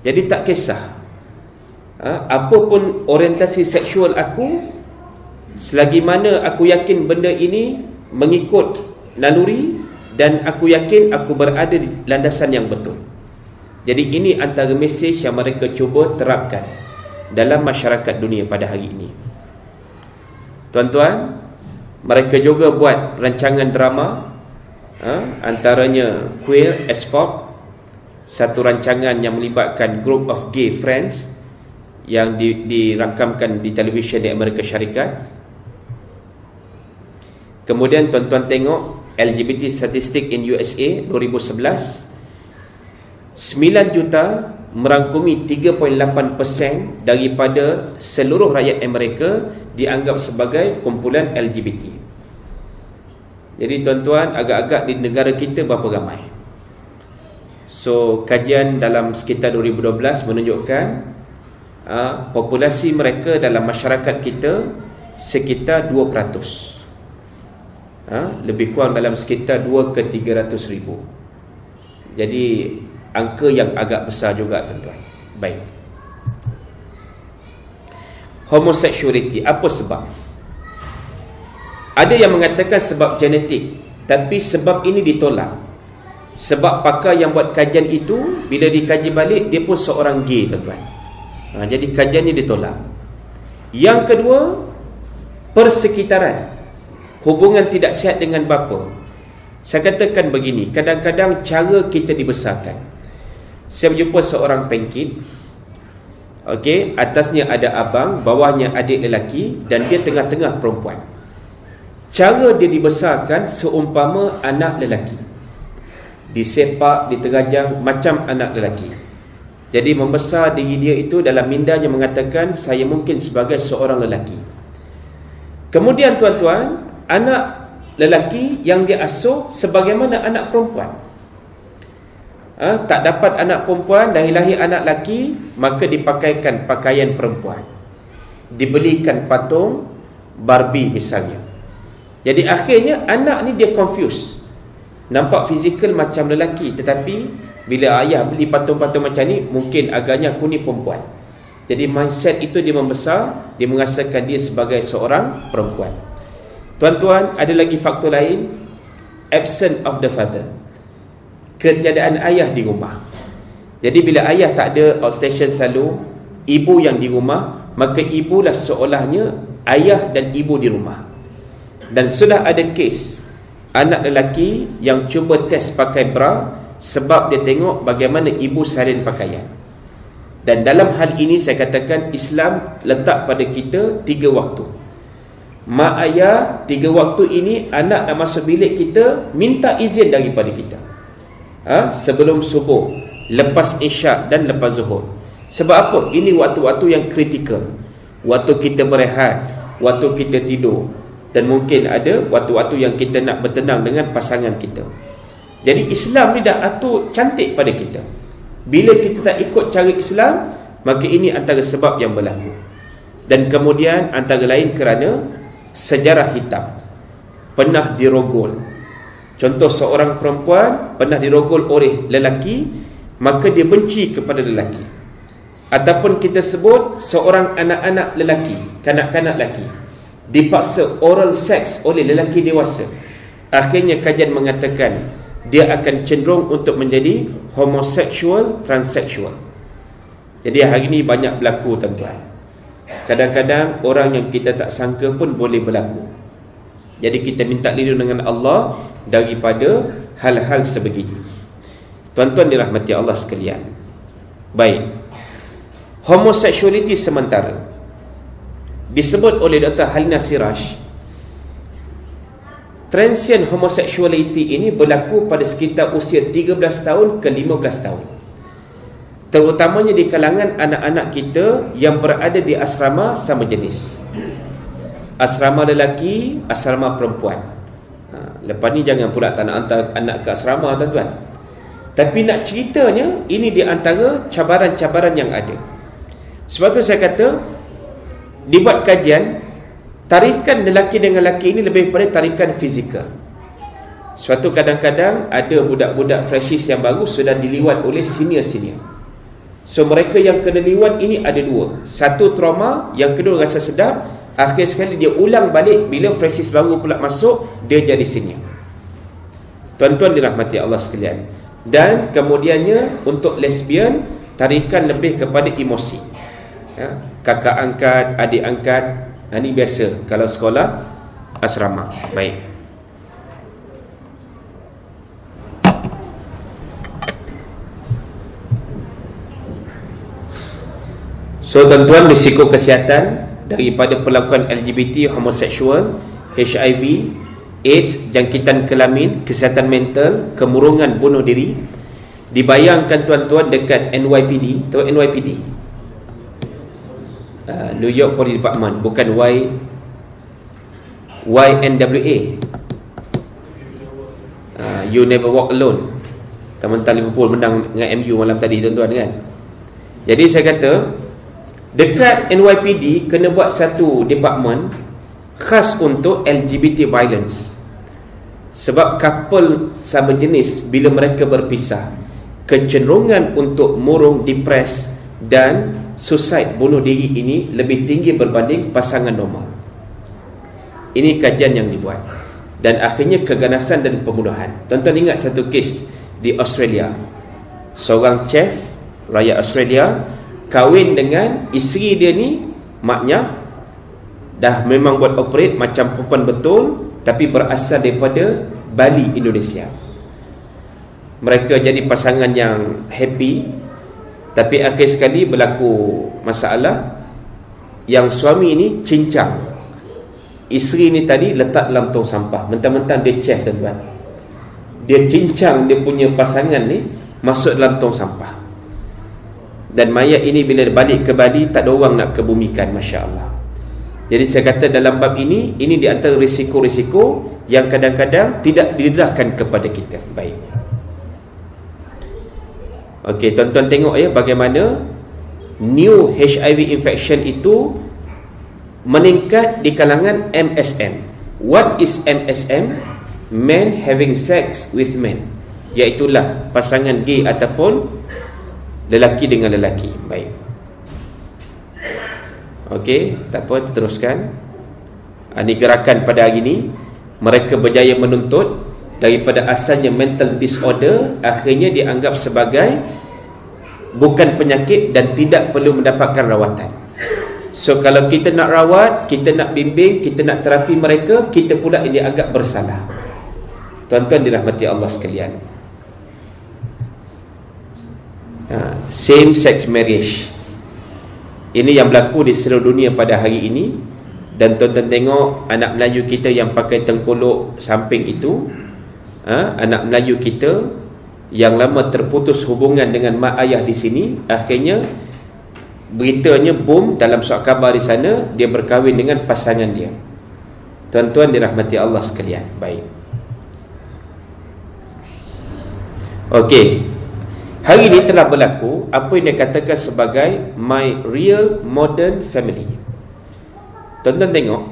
Jadi tak kisah ha, apa pun orientasi seksual aku, selagi mana aku yakin benda ini mengikut naluri dan aku yakin aku berada di landasan yang betul. Jadi ini antara mesej yang mereka cuba terapkan dalam masyarakat dunia pada hari ini. Tuan-tuan, mereka juga buat rancangan drama ha, antaranya Queer as Folk, satu rancangan yang melibatkan group of gay friends yang di, dirakamkan di televisyen di Amerika Syarikat. Kemudian tuan-tuan tengok L G B T statistik in U S A dua ribu sebelas, sembilan juta merangkumi tiga perpuluhan lapan peratus daripada seluruh rakyat Amerika dianggap sebagai kumpulan L G B T. Jadi tuan-tuan, agak-agak di negara kita berapa ramai? So kajian dalam sekitar dua ribu dua belas menunjukkan uh, populasi mereka dalam masyarakat kita sekitar dua peratus. Ha, lebih kurang dalam sekitar dua ke tiga ratus ribu. Jadi angka yang agak besar juga tuan-tuan. Baik. Homosexuality, apa sebab? Ada yang mengatakan sebab genetik, tapi sebab ini ditolak. Sebab pakar yang buat kajian itu, bila dikaji balik, dia pun seorang gay tuan-tuan. Ha, jadi kajiannya ditolak. Yang kedua, persekitaran, hubungan tidak sihat dengan bapa. Saya katakan begini, kadang-kadang cara kita dibesarkan. Saya berjumpa seorang pengkit, okey, atasnya ada abang, bawahnya adik lelaki, dan dia tengah-tengah perempuan. Cara dia dibesarkan seumpama anak lelaki, disepak, diterajang macam anak lelaki. Jadi membesar diri dia itu dalam mindanya mengatakan, saya mungkin sebagai seorang lelaki. Kemudian tuan-tuan, anak lelaki yang dia asuh sebagaimana anak perempuan. Ha, tak dapat anak perempuan, dari lahir anak lelaki, maka dipakaikan pakaian perempuan, dibelikan patung Barbie misalnya. Jadi akhirnya anak ni dia confused, nampak fizikal macam lelaki, tetapi bila ayah beli patung-patung macam ni, mungkin agaknya aku ni perempuan. Jadi mindset itu dia membesar, dia merasakan dia sebagai seorang perempuan. Tuan-tuan, ada lagi faktor lain, absence of the father, ketiadaan ayah di rumah. Jadi bila ayah tak ada outstation selalu, ibu yang di rumah, maka ibulah seolahnya ayah dan ibu di rumah. Dan sudah ada kes anak lelaki yang cuba test pakai bra sebab dia tengok bagaimana ibu salin pakaian. Dan dalam hal ini saya katakan Islam letak pada kita tiga waktu. Mak ayah, tiga waktu ini anak nak masuk bilik kita, minta izin daripada kita. Ha? Sebelum subuh, lepas isyak dan lepas zuhur. Sebab apa? Ini waktu-waktu yang kritikal. Waktu kita berehat, waktu kita tidur, dan mungkin ada waktu-waktu yang kita nak bertenang dengan pasangan kita. Jadi Islam ni dah atur cantik pada kita. Bila kita tak ikut cara Islam, maka ini antara sebab yang berlaku. Dan kemudian antara lain kerana sejarah hitam, pernah dirogol. Contoh, seorang perempuan pernah dirogol oleh lelaki, maka dia benci kepada lelaki. Ataupun kita sebut seorang anak-anak lelaki, kanak-kanak lelaki, dipaksa oral seks oleh lelaki dewasa. Akhirnya kajian mengatakan dia akan cenderung untuk menjadi homoseksual, transseksual. Jadi hari ini banyak berlaku tuan-tuan. Kadang-kadang orang yang kita tak sangka pun boleh berlaku. Jadi kita minta lindung dengan Allah daripada hal-hal sebegini. Tuan-tuan dirahmati Allah sekalian. Baik. Homoseksualiti sementara disebut oleh Doktor Halina Siraj, transient homosexuality ini berlaku pada sekitar usia tiga belas tahun ke lima belas tahun, terutamanya di kalangan anak-anak kita yang berada di asrama sama jenis, asrama lelaki, asrama perempuan. Ha, lepas ni jangan pula tak nak hantar anak ke asrama tuan-tuan. Tapi nak ceritanya, ini di antara cabaran-cabaran yang ada. Sebab tu saya kata, dibuat kajian, tarikan lelaki dengan lelaki ini lebih pada tarikan fizikal. Suatu kadang-kadang ada budak-budak freshies yang baru sudah diliwat oleh senior-senior. So mereka yang kena liwat ini ada dua. Satu trauma, yang kedua rasa sedap. Akhir sekali dia ulang balik, bila freshis baru pula masuk, dia jadi senior. Tuan-tuan dirahmati Allah sekalian. Dan kemudiannya untuk lesbian, tarikan lebih kepada emosi, ya, kakak angkat, adik angkat. Ha, ini biasa kalau sekolah asrama. Baik. So tuan-tuan, risiko kesihatan daripada perlakuan L G B T, homoseksual, H I V, AIDS, jangkitan kelamin, kesihatan mental, kemurungan bunuh diri, dibayangkan tuan-tuan dekat N Y P D. Tahu N Y P D? Uh, New York Police Department, bukan Y Y N W A. uh, You Never Walk Alone. Teman-teman Liverpool menang dengan M U malam tadi tuan-tuan kan. Jadi saya kata dekat N Y P D kena buat satu department khas untuk L G B T violence. Sebab couple sama jenis bila mereka berpisah, kecenderungan untuk murung, depres dan suicide, bunuh diri ini lebih tinggi berbanding pasangan normal. Ini kajian yang dibuat. Dan akhirnya keganasan dan pembunuhan. Tuan-tuan ingat satu kes di Australia. Seorang chef rakyat Australia kahwin dengan isteri dia ni, maknya dah memang buat operate macam perempuan betul, tapi berasal daripada Bali, Indonesia. Mereka jadi pasangan yang happy, tapi akhir sekali berlaku masalah. Yang suami ni cincang isteri ni tadi, letak dalam tong sampah. Mentang-mentang dia chef tuan-tuan, dia cincang dia punya pasangan ni masuk dalam tong sampah. Dan mayat ini bila balik ke Bali, tak ada orang nak kebumikan, Masya Allah. Jadi saya kata dalam bab ini, ini di antara risiko-risiko yang kadang-kadang tidak didedahkan kepada kita. Baik. Okey, tuan-tuan tengok ya bagaimana new H I V infection itu meningkat di kalangan M S M. What is M S M? Men having sex with men. Iaitulah pasangan gay ataupun lelaki dengan lelaki. Baik. Okey, tak apa, teruskan. Ini gerakan pada hari ini. Mereka berjaya menuntut daripada asalnya mental disorder, akhirnya dianggap sebagai bukan penyakit dan tidak perlu mendapatkan rawatan. So kalau kita nak rawat, kita nak bimbing, kita nak terapi mereka, kita pula yang dianggap bersalah. Tuan-tuan dirahmati Allah sekalian. Same sex marriage ini yang berlaku di seluruh dunia pada hari ini. Dan tuan-tuan tengok anak Melayu kita yang pakai tengkolok samping itu, ha, anak Melayu kita yang lama terputus hubungan dengan mak ayah di sini, akhirnya beritanya boom dalam surat khabar di sana, dia berkahwin dengan pasangan dia. Tuan-tuan dirahmati Allah sekalian. Baik. Okey. Hari ini telah berlaku apa yang dikatakan sebagai My Real Modern Family. Tuan-tuan tengok,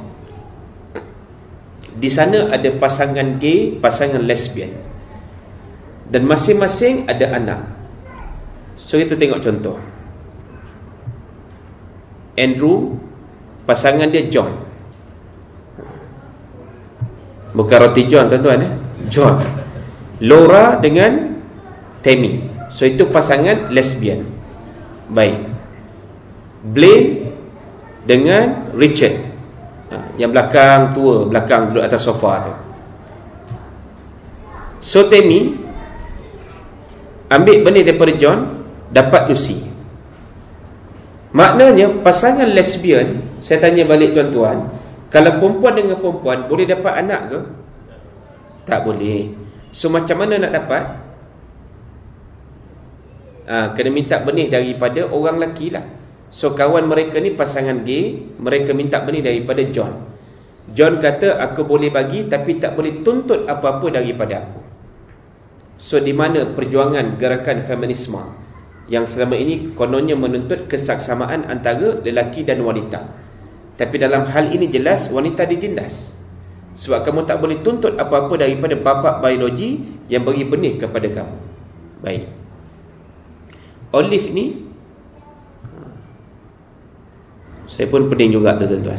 di sana ada pasangan gay, pasangan lesbian, dan masing-masing ada anak. So kita tengok contoh. Andrew, pasangan dia John. Bukan roti John tuan-tuan eh? John. Laura dengan Tammy. So itu pasangan lesbian. Baik. Blaine dengan Richard, ha, yang belakang tua, belakang duduk atas sofa tu. So Tammy ambil benih daripada John, dapat Lucy. Maknanya pasangan lesbian, saya tanya balik tuan-tuan, kalau perempuan dengan perempuan boleh dapat anak ke? Tak boleh. So macam mana nak dapat? Ha, kena minta benih daripada orang lelaki lah. So kawan mereka ni pasangan gay, mereka minta benih daripada John. John kata, aku boleh bagi tapi tak boleh tuntut apa-apa daripada aku. So di mana perjuangan gerakan feminisme yang selama ini kononnya menuntut kesaksamaan antara lelaki dan wanita. Tapi dalam hal ini jelas wanita ditindas. Sebab kamu tak boleh tuntut apa-apa daripada bapa biologi yang beri benih kepada kamu. Baik. Olive ni Saya pun pening juga tu tuan-tuan.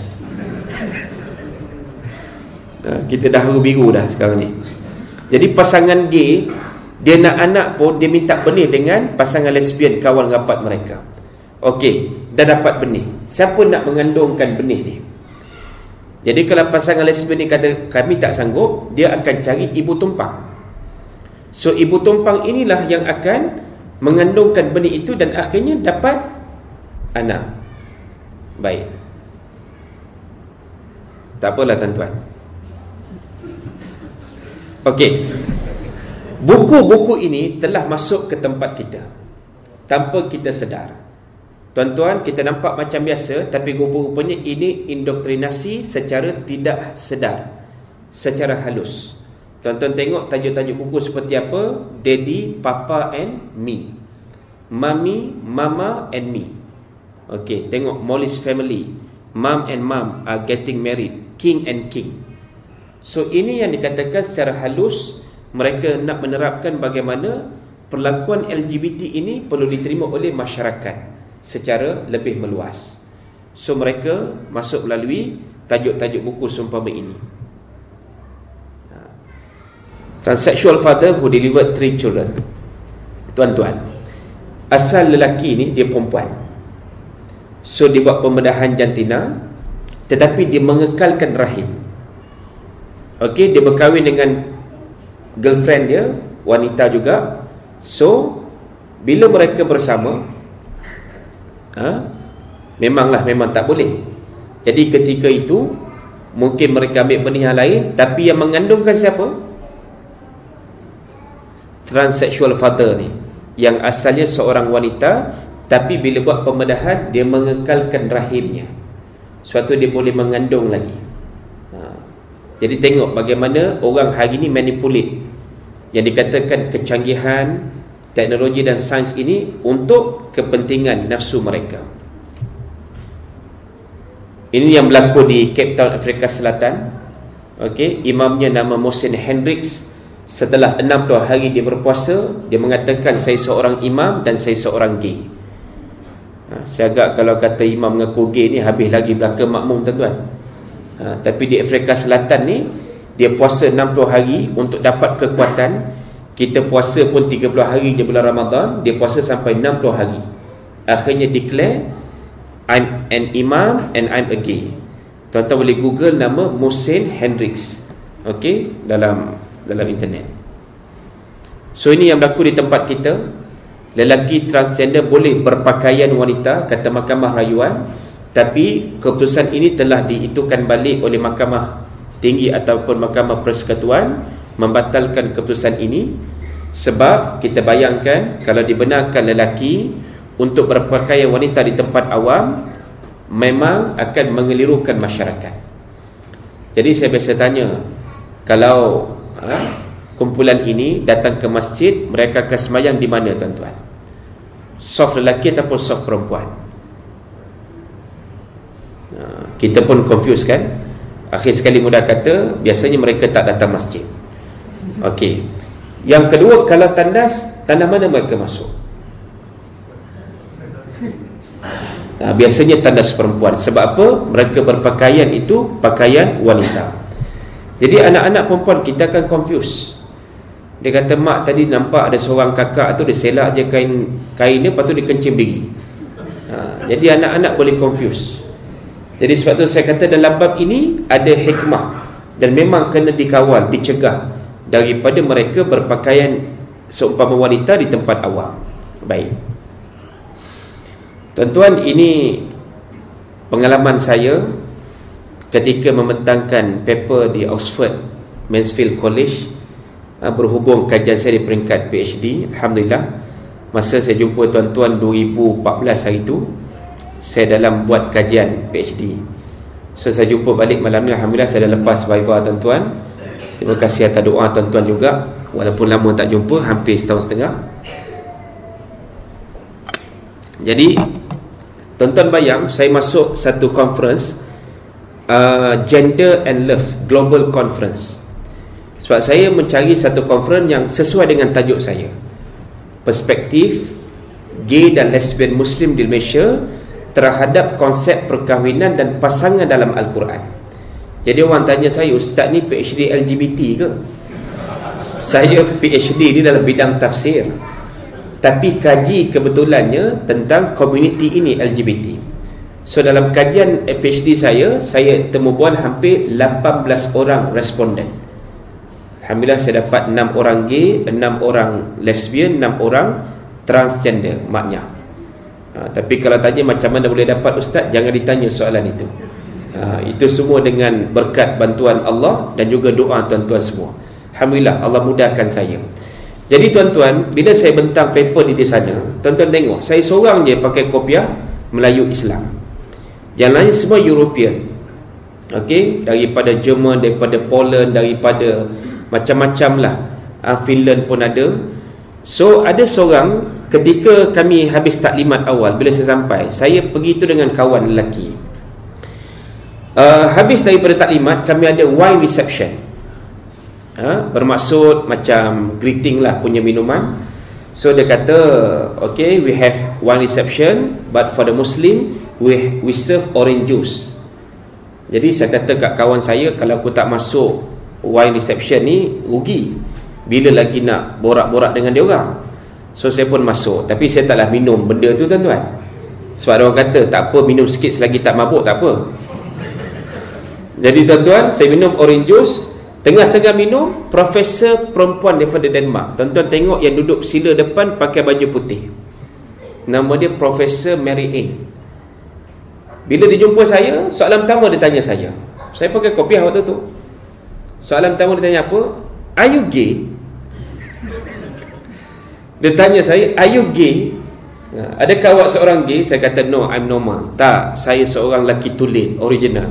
Kita dah biru dah sekarang ni. Jadi pasangan gay, dia nak anak pun dia minta benih dengan pasangan lesbian kawan rapat mereka. Okey, dah dapat benih. Siapa nak mengandungkan benih ni? Jadi kalau pasangan lesbian ni kata kami tak sanggup, dia akan cari ibu tumpang. So ibu tumpang inilah yang akan mengandungkan benih itu dan akhirnya dapat anak. Baik. Tak apalah tuan-tuan. Okey. Buku-buku ini telah masuk ke tempat kita tanpa kita sedar. Tuan-tuan, kita nampak macam biasa, tapi rupa-rupanya ini indoktrinasi secara tidak sedar, secara halus. Tuan-tuan tengok tajuk-tajuk buku seperti apa? Daddy, Papa and Me, Mommy, Mama and Me. Okey, tengok Molly's Family, Mom and Mom are getting married, King and King. So ini yang dikatakan secara halus, mereka nak menerapkan bagaimana perlakuan L G B T ini perlu diterima oleh masyarakat secara lebih meluas. So mereka masuk melalui tajuk-tajuk buku seumpama ini. Transsexual father who delivered three children. Tuan-tuan, asal lelaki ni dia perempuan, so dia buat pembedahan jantina, tetapi dia mengekalkan rahim. Okey, dia berkahwin dengan girlfriend dia, wanita juga. So bila mereka bersama, ha, memanglah memang tak boleh. Jadi ketika itu mungkin mereka ambil benih yang lain, tapi yang mengandungkan siapa? Transsexual father ni, yang asalnya seorang wanita, tapi bila buat pembedahan dia mengekalkan rahimnya, suatu dia boleh mengandung lagi. Jadi tengok bagaimana orang hari ini manipulate yang dikatakan kecanggihan teknologi dan sains ini untuk kepentingan nafsu mereka. Ini yang berlaku di Cape Town, Afrika Selatan. Okey, imamnya nama Mohsen Hendricks. Setelah enam puluh hari dia berpuasa, dia mengatakan saya seorang imam dan saya seorang gay. Ha, saya agak kalau kata imam mengaku gay ni habis lagi belaka makmum tuan-tuan. Ha, tapi di Afrika Selatan ni dia puasa enam puluh hari untuk dapat kekuatan. Kita puasa pun tiga puluh hari je bulan Ramadan, dia puasa sampai enam puluh hari. Akhirnya declare I'm an imam and I'm a gay. Tuan-tuan boleh google nama Mohsen Hendricks, okey, dalam dalam internet. So ini yang berlaku di tempat kita. Lelaki transgender boleh berpakaian wanita, kata Mahkamah Rayuan. Tapi keputusan ini telah diitukan balik oleh Mahkamah Tinggi ataupun Mahkamah Persekutuan, membatalkan keputusan ini. Sebab kita bayangkan kalau dibenarkan lelaki untuk berpakaian wanita di tempat awam, memang akan mengelirukan masyarakat. Jadi saya biasa tanya, kalau ha, kumpulan ini datang ke masjid, mereka akan semayang di mana tuan-tuan? Soft lelaki ataupun soft perempuan? Kita pun confuse kan. Akhir sekali mudah kata, biasanya mereka tak datang masjid. Okey. Yang kedua, kalau tandas, tandas mana mereka masuk? Nah, biasanya tandas perempuan. Sebab apa? Mereka berpakaian itu pakaian wanita. Jadi anak-anak perempuan kita akan confuse. Dia kata, mak tadi nampak ada seorang kakak tu, dia selak je kain kain dia, lepas tu dia kencing diri. Ha, jadi anak-anak boleh confuse. Jadi sebab tu saya kata dalam bab ini ada hikmah, dan memang kena dikawal, dicegah daripada mereka berpakaian seumpama wanita di tempat awam. Baik. Tuan-tuan, ini pengalaman saya ketika membentangkan paper di Oxford Mansfield College, berhubung kajian saya di peringkat PhD. Alhamdulillah, masa saya jumpa tuan-tuan dua ribu empat belas hari itu, saya dalam buat kajian PhD. So saya jumpa balik malam ni, alhamdulillah saya dah lepas Viva tuan-tuan. Terima kasih atas doa tuan-tuan juga, walaupun lama tak jumpa, hampir setahun setengah. Jadi tuan-tuan bayang, saya masuk satu conference, uh, Gender and Love Global Conference. Sebab saya mencari satu conference yang sesuai dengan tajuk saya, perspektif gay dan lesbian Muslim di Malaysia terhadap konsep perkahwinan dan pasangan dalam Al-Quran. Jadi orang tanya saya, ustaz ni P H D L G B T ke? Saya P H D ni dalam bidang tafsir, tapi kaji kebetulannya tentang komuniti ini L G B T. So dalam kajian P H D saya, saya temubual hampir lapan belas orang responden. Alhamdulillah saya dapat enam orang gay, enam orang lesbian, enam orang transgender maknya. Ha, tapi kalau tanya macam mana boleh dapat ustaz, jangan ditanya soalan itu. Ha, itu semua dengan berkat bantuan Allah dan juga doa tuan-tuan semua. Alhamdulillah Allah mudahkan saya. Jadi tuan-tuan, bila saya bentang paper di sana, tuan-tuan tengok, saya seorang je pakai kopiah Melayu Islam. Yang lain semua European. Okey, daripada Jerman, daripada Poland, daripada macam-macam lah. Ha, Finland pun ada. So ada seorang, ketika kami habis taklimat awal, bila saya sampai, saya pergi tu dengan kawan lelaki. uh, Habis daripada taklimat, kami ada wine reception. ha, Bermaksud macam greeting lah, punya minuman. So dia kata, okay, we have wine reception, but for the Muslim, we, we serve orange juice. Jadi saya kata kat kawan saya, kalau aku tak masuk wine reception ni, rugi. Bila lagi nak borak-borak dengan dia orang. So saya pun masuk, tapi saya taklah minum benda tu tuan-tuan. Sebab orang kata tak apa, minum sikit selagi tak mabuk tak apa. Jadi tuan-tuan, saya minum orange juice. Tengah-tengah minum, profesor perempuan daripada Denmark. Tuan-tuan tengok yang duduk sila depan pakai baju putih. Nama dia Profesor Mary Eng. Bila dia jumpa saya, soalan pertama dia tanya saya. Saya pakai kopiah waktu tu. Soalan pertama dia tanya apa? Are you gay? Dia tanya saya, are you gay? Adakah awak seorang gay? Saya kata, no, I'm normal. Tak, saya seorang lelaki tulen, original.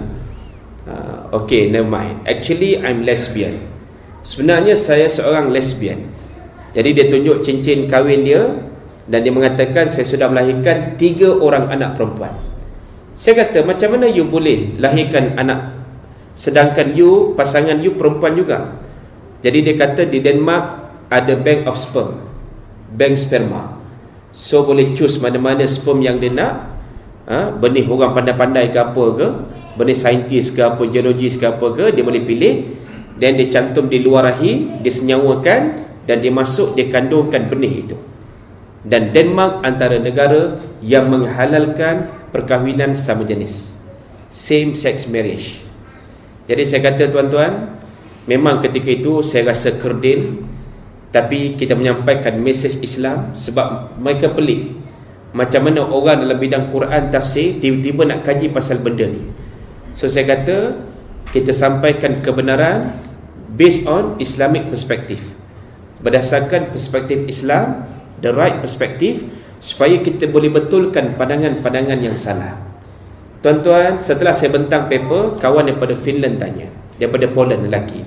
uh, Okay, never mind. Actually, I'm lesbian. Sebenarnya saya seorang lesbian. Jadi dia tunjuk cincin kahwin dia, dan dia mengatakan saya sudah melahirkan tiga orang anak perempuan. Saya kata, macam mana you boleh lahirkan anak, sedangkan you, pasangan you perempuan juga? Jadi dia kata di Denmark ada bank of sperm, bank sperma. So boleh choose mana-mana sperm yang dia nak. ha, Benih orang pandai-pandai ke apa ke, benih saintis ke apa, geologis ke apa ke, dia boleh pilih. Dan dia cantum di luar rahim, dia senyawakan, dan dia masuk, dia kandungkan benih itu. Dan Denmark antara negara yang menghalalkan perkahwinan sama jenis, same sex marriage. Jadi saya kata tuan-tuan, memang ketika itu saya rasa kerdil, tapi kita menyampaikan mesej Islam. Sebab mereka pelik, macam mana orang dalam bidang Quran tafsir tiba-tiba nak kaji pasal benda ni. So saya kata kita sampaikan kebenaran based on Islamic perspective, berdasarkan perspektif Islam, the right perspective, supaya kita boleh betulkan pandangan-pandangan yang salah. Tuan-tuan, setelah saya bentang paper, kawan daripada Finland tanya, daripada Poland lelaki.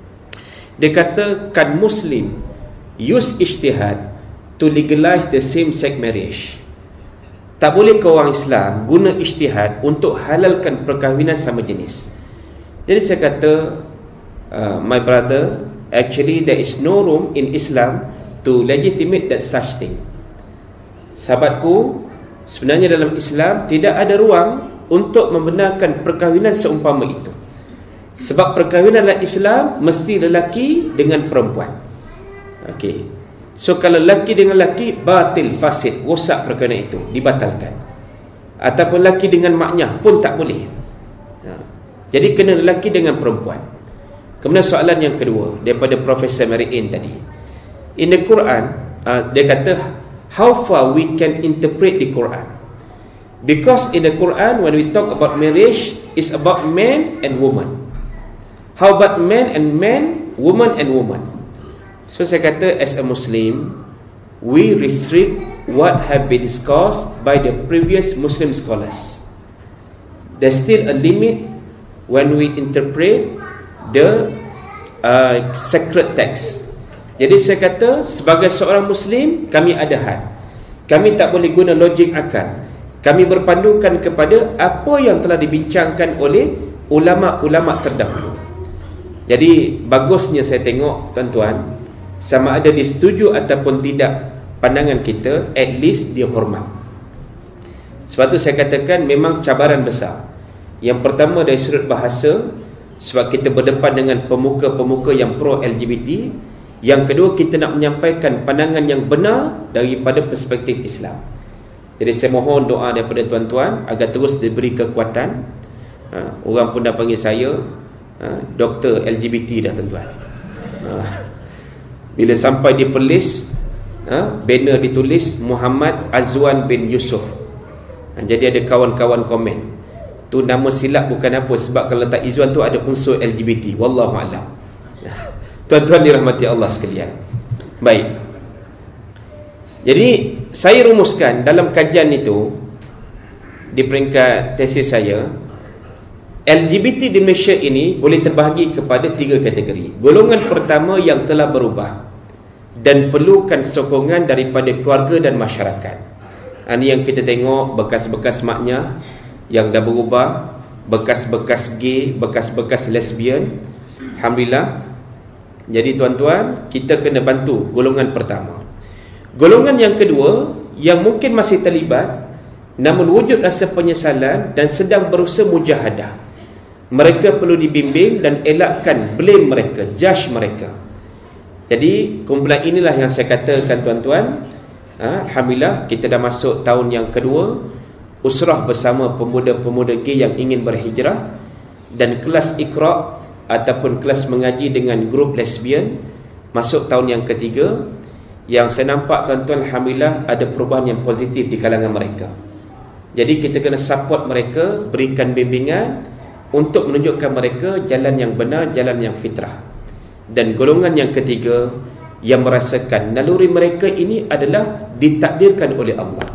Dia kata, kan Muslim use ijtihad to legalize the same sex marriage? Tak boleh ke orang Islam guna ijtihad untuk halalkan perkahwinan sama jenis? Jadi saya kata, uh, my brother, actually there is no room in Islam to legitimate that such thing. Sahabatku, sebenarnya dalam Islam tidak ada ruang untuk membenarkan perkahwinan seumpama itu. Sebab perkahwinan dalam Islam mesti lelaki dengan perempuan. Okey. So kalau lelaki dengan lelaki, batil, fasid, rosak perkahwinan itu, dibatalkan. Ataupun lelaki dengan maknya pun tak boleh. Ha. Jadi kena lelaki dengan perempuan. Kemudian soalan yang kedua daripada Profesor Mary Eng tadi. In the Quran, uh, dia kata, how far we can interpret the Quran? Because in the Quran, when we talk about marriage, it's about man and woman. How about man and man, woman and woman? So saya kata, as a Muslim, we restrict what have been discussed by the previous Muslim scholars. There's still a limit when we interpret the uh, sacred text. Jadi saya kata, sebagai seorang Muslim, kami ada had. Kami tak boleh guna logik akal. Kami berpandukan kepada apa yang telah dibincangkan oleh ulama-ulama terdahulu. Jadi bagusnya saya tengok tuan-tuan, sama ada disetujui ataupun tidak pandangan kita, at least dia hormat. Sebab tu saya katakan memang cabaran besar. Yang pertama dari sudut bahasa, sebab kita berdepan dengan pemuka-pemuka yang pro L G B T. Yang kedua, kita nak menyampaikan pandangan yang benar daripada perspektif Islam. Jadi saya mohon doa daripada tuan-tuan agar terus diberi kekuatan. ha, Orang pun dah panggil saya ha, Doktor L G B T dah tuan-tuan. ha, Bila sampai di Perlis, ha, banner ditulis Muhammad Azwan bin Yusuf. ha, Jadi ada kawan-kawan komen, tu nama silap bukan apa, sebab kalau letak Izwan tu ada unsur L G B T. Wallahualam. Tuan-tuan dirahmati Allah sekalian. Baik. Jadi saya rumuskan dalam kajian itu, di peringkat tesis saya, L G B T di Malaysia ini boleh terbahagi kepada tiga kategori. Golongan pertama yang telah berubah dan perlukan sokongan daripada keluarga dan masyarakat. Ini yang kita tengok, bekas-bekas maknya yang dah berubah, bekas-bekas gay, bekas-bekas lesbian. Alhamdulillah. Jadi tuan-tuan, kita kena bantu golongan pertama. Golongan yang kedua, yang mungkin masih terlibat namun wujud rasa penyesalan dan sedang berusaha mujahadah. Mereka perlu dibimbing dan elakkan blame mereka, judge mereka. Jadi kumpulan inilah yang saya katakan tuan-tuan, ha, Alhamdulillah kita dah masuk tahun yang kedua usrah bersama pemuda-pemuda gay yang ingin berhijrah, dan kelas Iqra' ataupun kelas mengaji dengan grup lesbian masuk tahun yang ketiga. Yang saya nampak tuan-tuan, Alhamdulillah ada perubahan yang positif di kalangan mereka. Jadi kita kena support mereka, berikan bimbingan untuk menunjukkan mereka jalan yang benar, jalan yang fitrah. Dan golongan yang ketiga yang merasakan naluri mereka ini adalah ditakdirkan oleh Allah.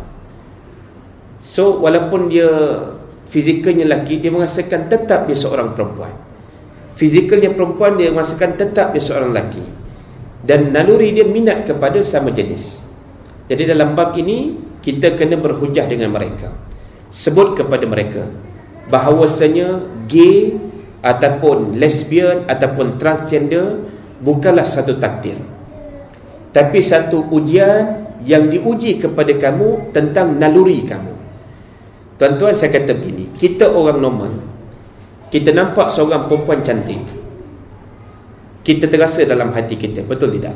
So walaupun dia fizikalnya lelaki, dia merasakan tetap dia seorang perempuan. Fizikalnya perempuan, dia merasakan tetap dia seorang lelaki. Dan naluri dia minat kepada sama jenis. Jadi dalam bab ini kita kena berhujah dengan mereka, sebut kepada mereka bahawasanya gay ataupun lesbian ataupun transgender bukanlah satu takdir, tapi satu ujian yang diuji kepada kamu tentang naluri kamu. Tuan-tuan, saya kata begini, kita orang normal, kita nampak seorang perempuan cantik, kita terasa dalam hati kita, betul tidak?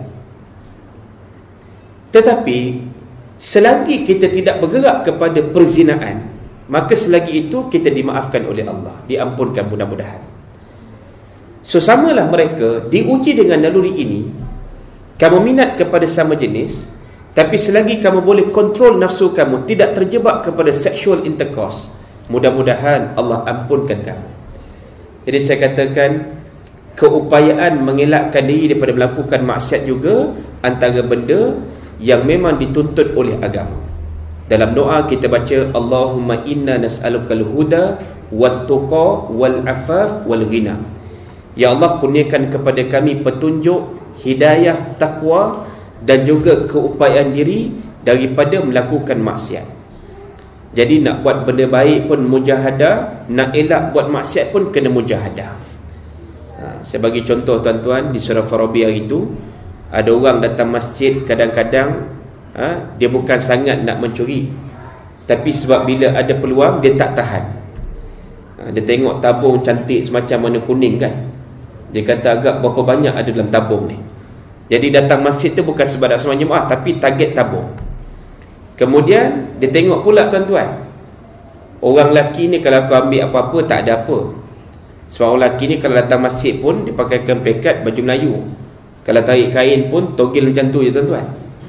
Tetapi selagi kita tidak bergerak kepada perzinaan, maka selagi itu kita dimaafkan oleh Allah, diampunkan mudah-mudahan. So samalah mereka diuji dengan naluri ini. Kamu minat kepada sama jenis, tapi selagi kamu boleh kontrol nafsu kamu, tidak terjebak kepada sexual intercourse, mudah-mudahan Allah ampunkan kamu. Jadi saya katakan, keupayaan mengelakkan diri daripada melakukan maksiat juga antara benda yang memang dituntut oleh agama. Dalam doa kita baca, Allahumma inna nas'alukal huda wat tuqa wal afaf wal ghina. Ya Allah, kurniakan kepada kami petunjuk, hidayah, takwa dan juga keupayaan diri daripada melakukan maksiat. Jadi nak buat benda baik pun mujahadah, nak elak buat maksiat pun kena mujahadah. Ha, saya bagi contoh tuan-tuan, di surah Farabi hari itu ada orang datang masjid, kadang-kadang ha, dia bukan sangat nak mencuri, tapi sebab bila ada peluang dia tak tahan. ha, Dia tengok tabung cantik semacam warna kuning kan, dia kata agak berapa banyak ada dalam tabung ni. Jadi datang masjid tu bukan sebab nak sembahyang Jumaat, tapi target tabung. Kemudian dia tengok pula tuan-tuan, orang lelaki ni kalau aku ambil apa-apa tak ada apa. Sebab orang lelaki ni kalau datang masjid pun dia pakaikan pekat baju Melayu, kalau tarik kain pun togel macam tu je tuan-tuan.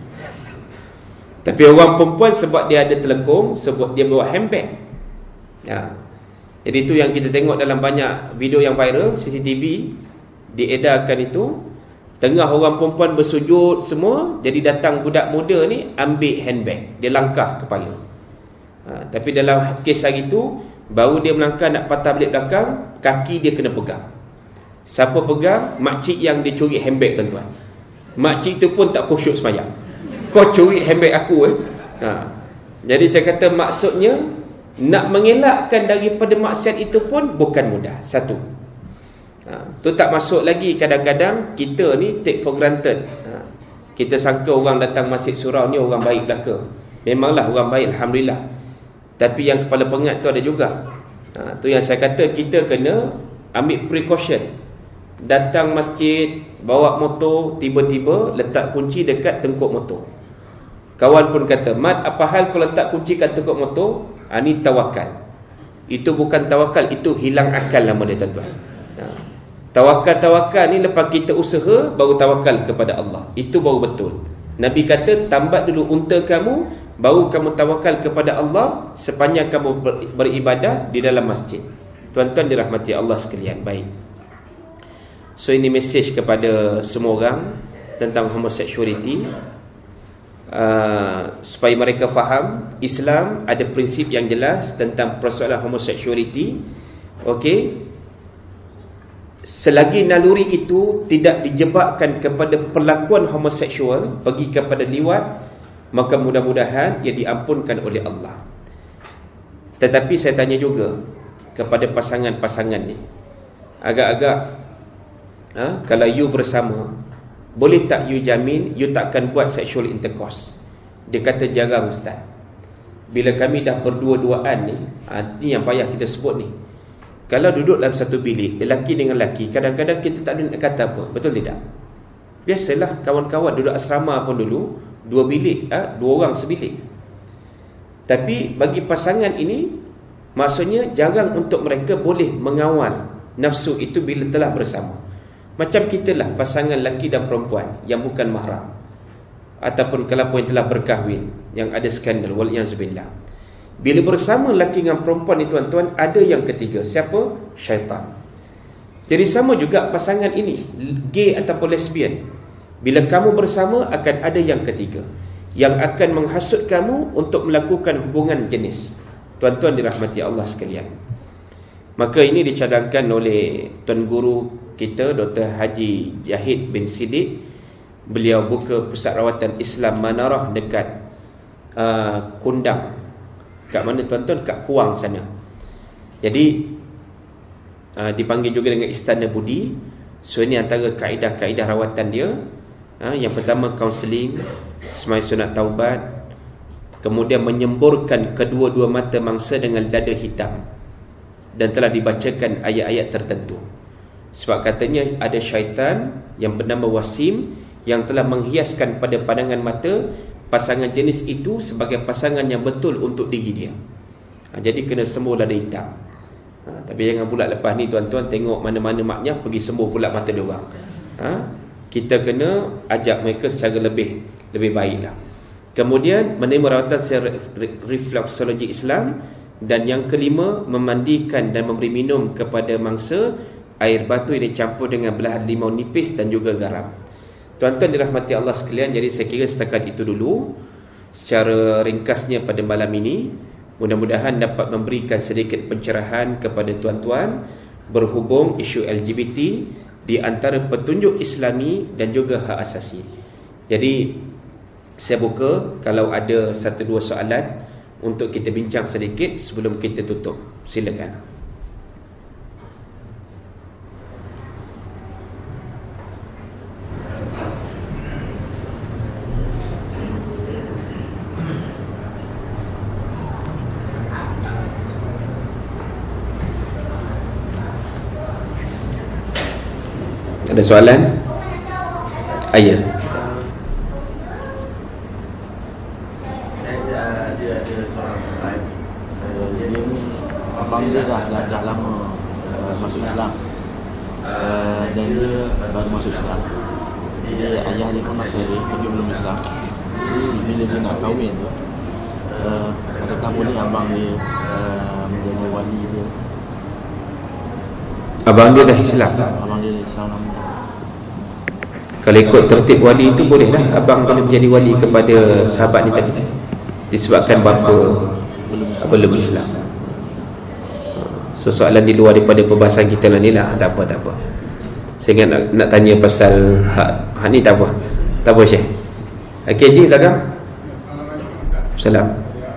Tapi orang perempuan sebab dia ada telekung, sebab dia bawa handbag. Ya. Jadi itu yang kita tengok dalam banyak video yang viral, C C T V diedarkan itu. Tengah orang perempuan bersujud semua, jadi datang budak muda ni ambil handbag, dia langkah kepala. ha, Tapi dalam kes hari itu, baru dia melangkah nak patah balik belakang, kaki dia kena pegang. Siapa pegang? Makcik yang dia curi handbag tuan-tuan. Makcik tu pun tak khusyuk sembahyang. Kau curi handbag aku eh? ha. Jadi saya kata maksudnya, nak mengelakkan daripada maksiat itu pun bukan mudah. Satu, ha, tu tak masuk lagi kadang-kadang kita ni take for granted. ha, Kita sangka orang datang masjid surau ni orang baik belaka. Memanglah orang baik, Alhamdulillah. Tapi yang kepala pengat tu ada juga. ha, Tu yang saya kata kita kena ambil precaution. Datang masjid, bawa motor, tiba-tiba letak kunci dekat tengkuk motor. Kawan pun kata, Mat, apa hal kau letak kunci kat tengkuk motor? ha, Ni tawakal. Itu bukan tawakal, itu hilang akal nama dia, tuan-tuan. ha. Tawakal-tawakal ni lepas kita usaha, baru tawakal kepada Allah. Itu baru betul. Nabi kata, tambat dulu unta kamu, baru kamu tawakal kepada Allah sepanjang kamu ber, beribadah di dalam masjid. Tuan-tuan dirahmati Allah sekalian. Baik. So ini mesej kepada semua orang tentang homosexuality, uh, supaya mereka faham Islam ada prinsip yang jelas tentang persoalan homosexuality. Okey. Selagi naluri itu tidak dijebakkan kepada perlakuan homoseksual, pergi kepada liwat, maka mudah-mudahan ia diampunkan oleh Allah. Tetapi saya tanya juga kepada pasangan-pasangan ni, agak-agak ha, kalau you bersama, boleh tak you jamin you takkan buat sexual intercourse? Dia kata jarang, Ustaz. Bila kami dah berdua-duaan ni, ha, ni yang payah kita sebut ni. Kalau duduk dalam satu bilik, lelaki dengan lelaki, kadang-kadang kita tak ada nak kata apa. Betul tidak? Biasalah kawan-kawan duduk asrama pun dulu, dua bilik, ha? dua orang sebilik. Tapi bagi pasangan ini, maksudnya jarang untuk mereka boleh mengawal nafsu itu bila telah bersama. Macam kita lah, pasangan lelaki dan perempuan yang bukan mahram, ataupun kalau yang telah berkahwin, yang ada skandal, wal'iyazubillah. Bila bersama lelaki dengan perempuan ni, tuan-tuan, ada yang ketiga. Siapa? Syaitan. Jadi sama juga pasangan ini, gay ataupun lesbian. Bila kamu bersama, akan ada yang ketiga yang akan menghasut kamu untuk melakukan hubungan jenis. Tuan-tuan dirahmati Allah sekalian. Maka ini dicadangkan oleh Tuan Guru kita, Doktor Haji Jahid bin Siddiq. Beliau buka pusat rawatan Islam Manarah dekat uh, Kundang. Kat mana, tuan-tuan? Kat Kuang sana. Jadi uh, dipanggil juga dengan Istana Budi. So ini antara kaedah-kaedah rawatan dia. uh, Yang pertama, kaunseling, semai sunat taubat, kemudian menyemburkan kedua-dua mata mangsa dengan dada hitam, dan telah dibacakan ayat-ayat tertentu. Sebab katanya ada syaitan yang bernama Wasim yang telah menghiaskan pada pandangan mata pasangan jenis itu sebagai pasangan yang betul untuk diri dia. ha, Jadi kena sembuh dada hitam. ha, Tapi jangan pula lepas ni, tuan-tuan, tengok mana-mana maknya pergi sembuh pula mata dia orang. ha, Kita kena ajak mereka secara lebih Lebih baiklah. Kemudian menerima rawatan secara refleksologi Islam. Dan yang kelima, memandikan dan memberi minum kepada mangsa air batu yang dicampur dengan belahan limau nipis dan juga garam. Tuan-tuan dirahmati Allah sekalian, jadi saya kira setakat itu dulu secara ringkasnya pada malam ini. Mudah-mudahan dapat memberikan sedikit pencerahan kepada tuan-tuan berhubung isu L G B T di antara petunjuk Islami dan juga hak asasi. Jadi saya buka kalau ada satu dua soalan untuk kita bincang sedikit sebelum kita tutup. Silakan. Ada soalan? Ayah. Saya ada ada seorang soalan. Jadi abang dia dah dah, dah lama uh, masuk Islam. Uh, dan dia baru masuk Islam. Jadi ayah dia pun masih dia, dia belum Islam. Jadi bila dia nak kahwin tu, uh, adakah boleh abang dia uh, menjadi wali dia? Abang dia dah Islam. Abang dia Islam lama. Kalau ikut tertib wali itu boleh lah abang boleh menjadi wali kepada sahabat ni tadi, disebabkan bapa belum Islam. So soalan di luar daripada perbahasan kita lah ni lah. Tak apa, tak apa. Saya ingat nak, nak tanya pasal hak, hak ni tak apa. Tak apa Syekh. Okey Haji, belakang. Salam.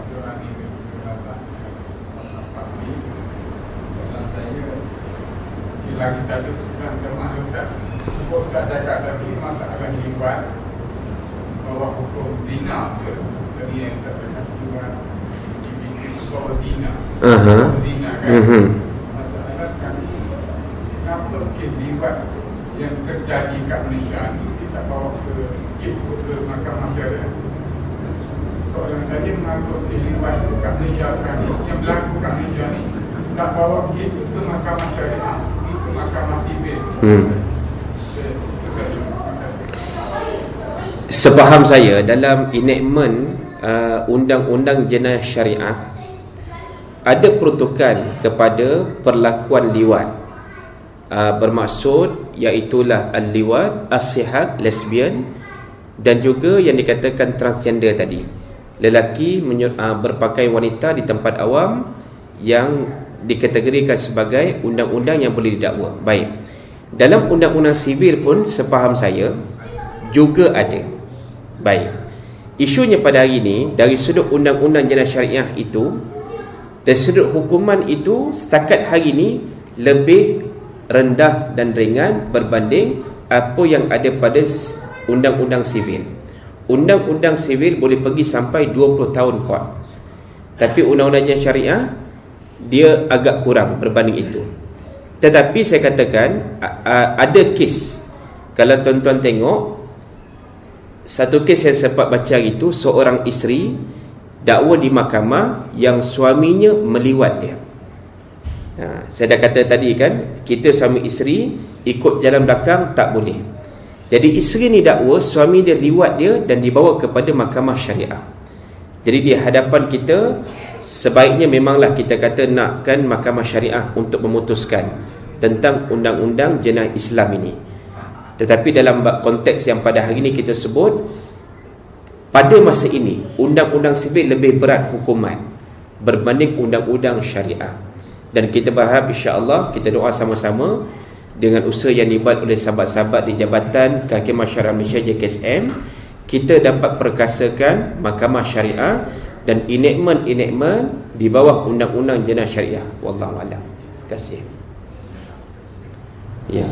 Kita ada tujuan termaklum tak sebut kata-kata tadi masalah libat bahwa hukum zina tu tadi yang kata tujuan dibikin soal zina. Aha. Zina kan. Mhm. Masalah kan, kenapa kes libat yang terjadi kat Malaysia ni kita bawa ke kes ke mahkamah syariah? Soalan saya mengapa kes libat tu kat Malaysia kan, yang berlaku kat Malaysia ni tak bawa kes ke mahkamah syariah, ke mahkamah sivil. Hmm. Sepaham saya, dalam enactment uh, undang-undang jenayah syariah ada peruntukan kepada perlakuan liwat, uh, bermaksud iaitulah al-liwat, as-sihak, lesbian, dan juga yang dikatakan transgender tadi, lelaki menyu- uh, berpakai wanita di tempat awam yang dikategorikan sebagai undang-undang yang boleh didakwa. Baik, dalam undang-undang sivil pun sepaham saya juga ada. Baik, isunya pada hari ini dari sudut undang-undang jenayah syariah itu, dari sudut hukuman itu setakat hari ini lebih rendah dan ringan berbanding apa yang ada pada undang-undang sivil. Undang-undang sivil boleh pergi sampai dua puluh tahun kuat, tapi undang-undang jenayah syariah dia agak kurang berbanding itu. Tetapi saya katakan ada kes, kalau tuan-tuan tengok satu kes yang sempat baca itu, seorang isteri dakwa di mahkamah yang suaminya meliwat dia. Ha, saya dah kata tadi kan, kita suami isteri ikut jalan belakang tak boleh. Jadi isteri ni dakwa suami dia liwat dia dan dibawa kepada mahkamah syariah. Jadi di hadapan kita sebaiknya memanglah kita kata nakkan mahkamah syariah untuk memutuskan tentang undang-undang jenayah Islam ini. Tetapi dalam konteks yang pada hari ini kita sebut, pada masa ini undang-undang sivil lebih berat hukuman berbanding undang-undang syariah. Dan kita berharap insya-Allah, kita doa sama-sama dengan usaha yang dibuat oleh sahabat-sahabat di Jabatan Kehakiman Syariah Malaysia J K S M, kita dapat perkasakan mahkamah syariah dan enactment-enactment di bawah undang-undang jenayah syariah. Wallahu a'lam. Terima kasih. Ya.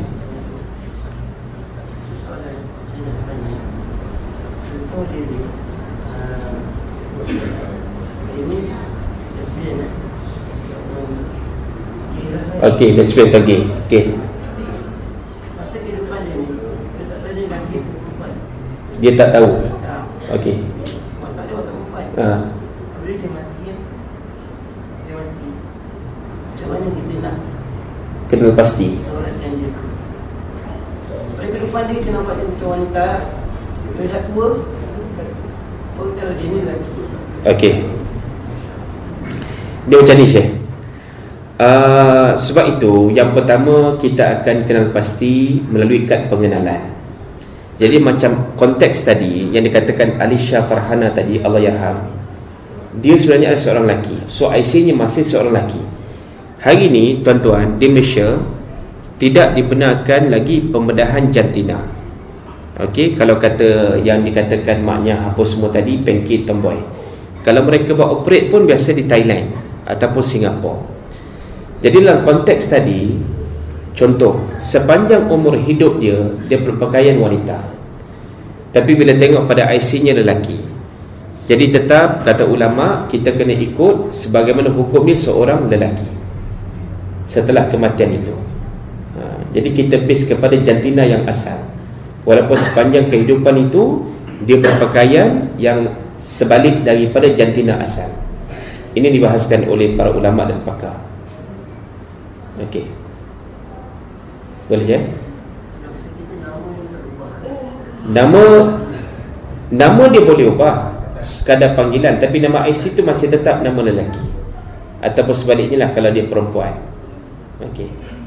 Dia ni uh, ini lesbian eh? Okey, lesbian tak gay. Okey. Masa kehidupan dia ni dia tak ada lelaki perempuan. Dia tak tahu. Tak. Okey. Watak dia watak perempuan. Ha. Bila dia mati kan, dia mati, macam mana kita nak Kena pasti. solatkan dia? Pada kehidupan dia kita nampak dia macam wanita. Bila dah tua, oh kalau dia ni lelaki. Okey. Dia macam ni Syekh. Uh, sebab itu yang pertama kita akan kenal pasti melalui kad pengenalan. Jadi macam konteks tadi yang dikatakan Alisha Farhana tadi, Allah yarham, dia sebenarnya adalah seorang lelaki. So I C-nya masih seorang lelaki. Hari ini tuan-tuan di Malaysia tidak dibenarkan lagi pembedahan jantina. Okey, kalau kata yang dikatakan maknya apa semua tadi, pancake tomboy. Kalau mereka buat operate pun biasa di Thailand ataupun Singapura. Jadi dalam konteks tadi, contoh, sepanjang umur hidup dia, dia berpakaian wanita. Tapi bila tengok pada I C-nya lelaki. Jadi tetap, kata ulama, kita kena ikut sebagaimana hukum dia seorang lelaki setelah kematian itu. ha, Jadi kita base kepada jantina yang asal, walaupun sepanjang kehidupan itu dia berpakaian yang sebalik daripada jantina asal. Ini dibahaskan oleh para ulama dan pakar. Okey, boleh je? Nama Nama dia boleh ubah sekadar panggilan, tapi nama I C itu masih tetap nama lelaki, ataupun sebaliknya lah kalau dia perempuan. Okey.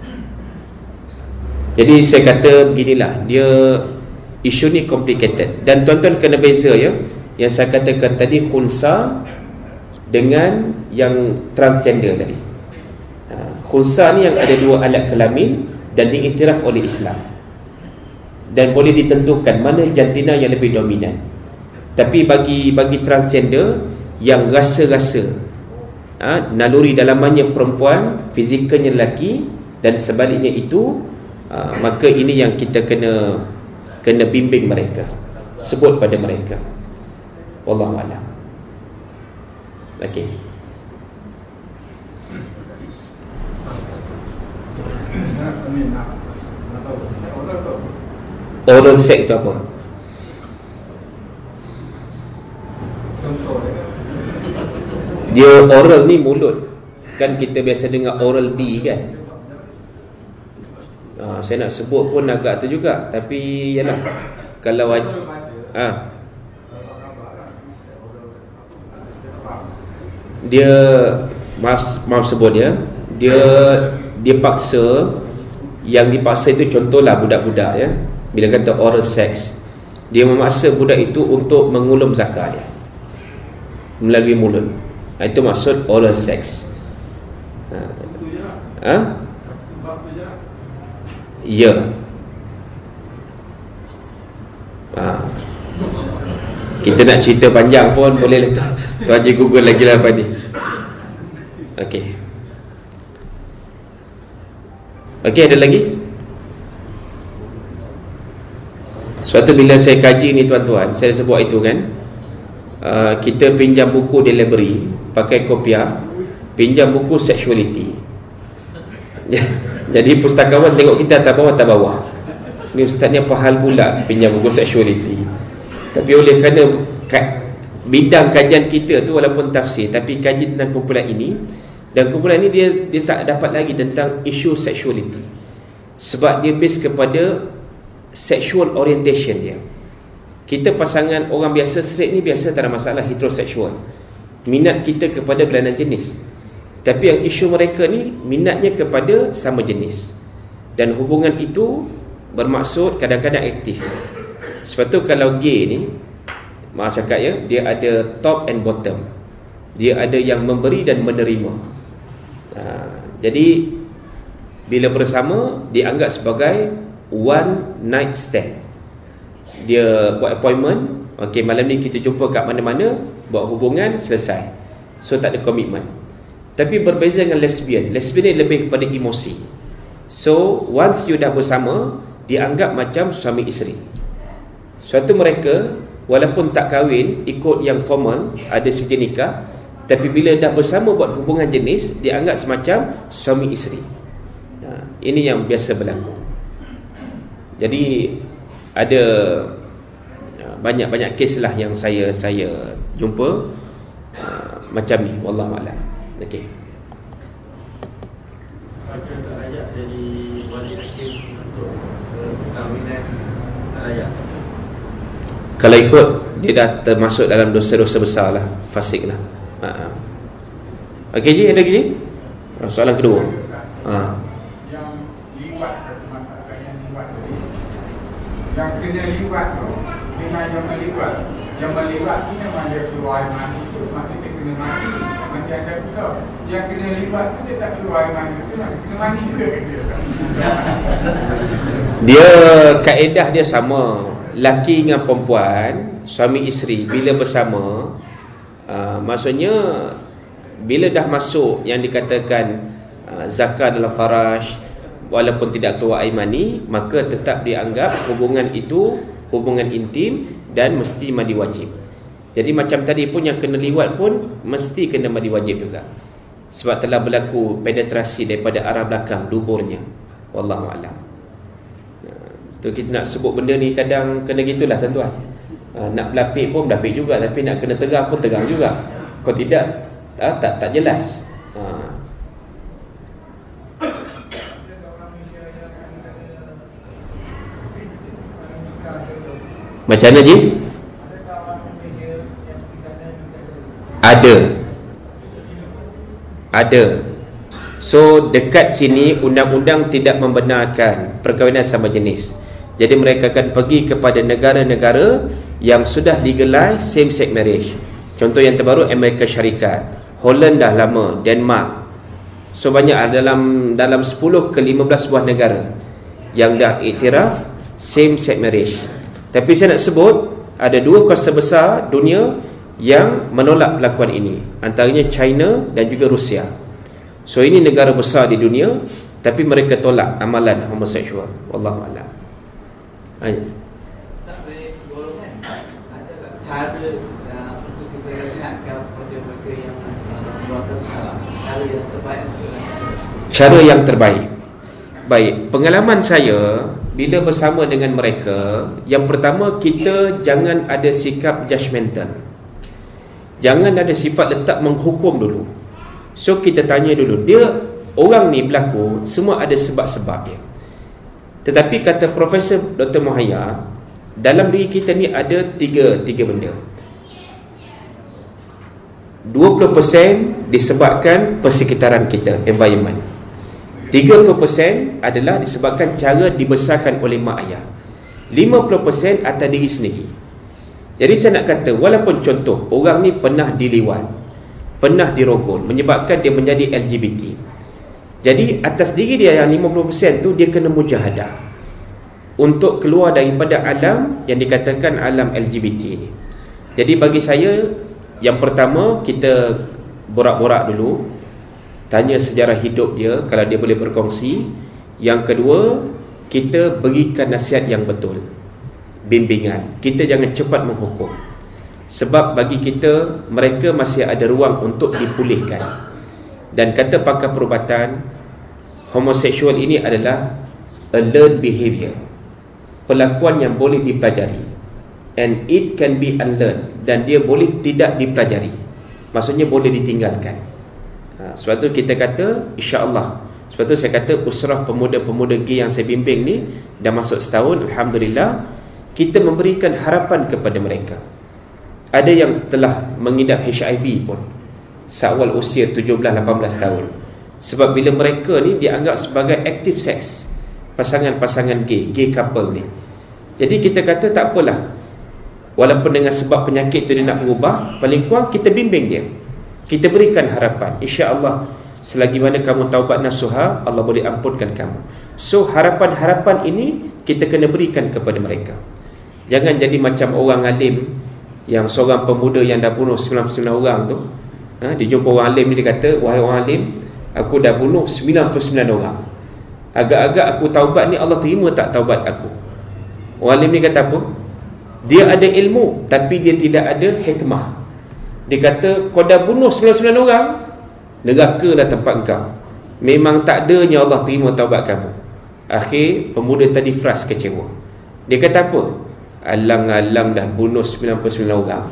Jadi saya kata beginilah, dia isu ni complicated. Dan tuan-tuan kena beza ya, yang saya katakan tadi khunsa dengan yang transgender tadi. ha, Khunsa ni yang ada dua alat kelamin dan diiktiraf oleh Islam, dan boleh ditentukan mana jantina yang lebih dominan. Tapi bagi bagi transgender yang rasa-rasa ha, naluri dalamannya perempuan, fizikalnya lelaki, dan sebaliknya itu, ha, maka ini yang kita kena kena bimbing mereka, sebut pada mereka. Wallahu a'lam. Okey. Nak ni nak nak tahu. Saya oral tu. Oral sex tu apa? Contoh dia. Dia oral ni mulut. Kan kita biasa dengar oral B kan. Ha, saya nak sebut pun agak tu juga. Tapi yalah, kalau waj- ha. Dia maaf maaf sebut dia, dia dia paksa, yang dipaksa itu contohlah budak-budak ya. Bila kata oral sex, dia memaksa budak itu untuk mengulum zakar dia melalui mulut. Ha, itu maksud oral sex. Ha? Ha? Ya. Ha. Kita nak cerita panjang pun boleh lah tu. Tu aja Google lagi lah apa ni. Okey. Okey, ada lagi? Suatu bila saya kaji ni tuan-tuan, saya sebut itu kan, uh, kita pinjam buku di library, pakai kopiah, pinjam buku sexuality. Jadi pustakawan tengok kita atas bawah, atas bawah. Ni ustaznya pahal pula pinjam buku sexuality. Tapi oleh kerana bidang kajian kita tu walaupun tafsir, tapi kaji tentang kumpulan ini, dan kumpulan ini dia dia tak dapat lagi tentang isu sexuality. Sebab dia base kepada sexual orientation dia. Kita pasangan orang biasa straight ni biasa tak ada masalah, heterosexual. Minat kita kepada berlainan jenis. Tapi yang isu mereka ni minatnya kepada sama jenis. Dan hubungan itu bermaksud kadang-kadang aktif. Sebab tu kalau gay ni, maaf cakap ya, dia ada top and bottom. Dia ada yang memberi dan menerima. ha, Jadi bila bersama dianggap sebagai one night stand. Dia buat appointment, okey malam ni kita jumpa kat mana-mana, buat hubungan, selesai. So tak ada komitmen. Tapi berbeza dengan lesbian. Lesbian ni lebih kepada emosi. So once you dah bersama, dianggap macam suami isteri. Suatu mereka walaupun tak kahwin, ikut yang formal, ada sijil nikah, tapi bila dah bersama buat hubungan jenis, dianggap semacam suami isteri. ha, Ini yang biasa berlaku. Jadi ada banyak-banyak kes lah yang saya saya jumpa uh, macam ni, wallahu a'lam. Okey. Macam tak layak jadi wali hakim untuk perkahwinan tak layak. Kalau ikut, dia dah termasuk dalam dosa-dosa besar lah, fasik lah. ha. Okey je, ada lagi je? Soalan kedua. ha. Yang liwat, masalah yang liwat tadi, yang kena liwat tu dengan yang meliwat, yang meliwat tu memang dia keluar air mani tu, maka dia kena mati, mati akan besar. Yang kena liwat tu dia tak keluar air mani tu, kena mati juga ke dia? Dia kaedah dia sama. Laki dengan perempuan, suami isteri, bila bersama, uh, maksudnya bila dah masuk yang dikatakan uh, zakar dalam faraj, walaupun tidak keluar air mani, maka tetap dianggap hubungan itu hubungan intim dan mesti mandi wajib. Jadi macam tadi pun, yang kena liwat pun mesti kena mandi wajib juga, sebab telah berlaku penetrasi daripada arah belakang duburnya. Wallahu a'lam. Tu kita nak sebut benda ni kadang kena gitulah tuan-tuan. ha, Nak berlapik pun berlapik juga, tapi nak kena terang pun terang juga. Kalau tidak, ha, tak tak jelas. ha. Macam mana Ji? Ada. Ada. So dekat sini undang-undang tidak membenarkan perkahwinan sama jenis. Jadi mereka akan pergi kepada negara-negara yang sudah legalize same sex marriage. Contoh yang terbaru Amerika Syarikat, Holland dah lama, Denmark. So banyak dalam dalam sepuluh ke lima belas buah negara yang dah iktiraf same sex marriage. Tapi saya nak sebut ada dua kuasa besar dunia yang menolak pelakuan ini, antaranya China dan juga Rusia. So ini negara besar di dunia, tapi mereka tolak amalan homoseksual. Wallahu a'lam. Ustaz, dari golongan ada tak cara uh, untuk kita nasihatkan kepada mereka yang uh, keluarga besar, cara yang terbaik untuk nasihatkan? Cara yang terbaik, Baik, pengalaman saya bila bersama dengan mereka, yang pertama, kita jangan ada sikap judgemental. Jangan ada sifat letak menghukum dulu. So kita tanya dulu, dia orang ni berlaku, semua ada sebab-sebab dia. Tetapi kata Profesor Doktor Muhayya, dalam diri kita ni ada tiga tiga benda. dua puluh peratus disebabkan persekitaran kita, environment. tiga puluh peratus adalah disebabkan cara dibesarkan oleh mak ayah. lima puluh peratus atas diri sendiri. Jadi saya nak kata, walaupun contoh orang ni pernah diliwat, pernah dirogol, menyebabkan dia menjadi L G B T. Jadi atas diri dia yang lima puluh peratus tu, dia kena mujahadah untuk keluar daripada alam yang dikatakan alam L G B T ni. Jadi bagi saya, yang pertama, kita borak-borak dulu, tanya sejarah hidup dia kalau dia boleh berkongsi. Yang kedua, kita berikan nasihat yang betul, bimbingan. Kita jangan cepat menghukum, sebab bagi kita mereka masih ada ruang untuk dipulihkan. Dan kata pakar perubatan, homoseksual ini adalah a learned behavior, perlakuan yang boleh dipelajari, and it can be unlearned, dan dia boleh tidak dipelajari, maksudnya boleh ditinggalkan. ha, Sebab tu kita kata insya-Allah, sebab tu saya kata usrah pemuda-pemuda gay yang saya bimbing ni dah masuk setahun, Alhamdulillah, kita memberikan harapan kepada mereka. Ada yang telah mengidap H I V pun seawal usia tujuh belas lapan belas tahun. Sebab bila mereka ni dianggap sebagai active sex, pasangan-pasangan gay, gay couple ni. Jadi kita kata tak apalah, walaupun dengan sebab penyakit tu dia nak berubah, paling kurang kita bimbing dia, kita berikan harapan. InsyaAllah selagi mana kamu taubat nasuha, Allah boleh ampunkan kamu. So harapan-harapan ini kita kena berikan kepada mereka. Jangan jadi macam orang alim, yang seorang pemuda yang dah bunuh sembilan puluh sembilan orang tu, ha, dia jumpa orang alim ni, dia kata, wahai orang alim, aku dah bunuh sembilan puluh sembilan orang, agak-agak aku taubat ni, Allah terima tak taubat aku? Orang alim ni kata apa? Dia ada ilmu tapi dia tidak ada hikmah. Dia kata, kau dah bunuh sembilan puluh sembilan orang, neraka lah tempat kau, memang tak adanya Allah terima taubat kamu. Akhir pemuda tadi fras, kecewa. Dia kata apa? Alang-alang dah bunuh sembilan puluh sembilan orang,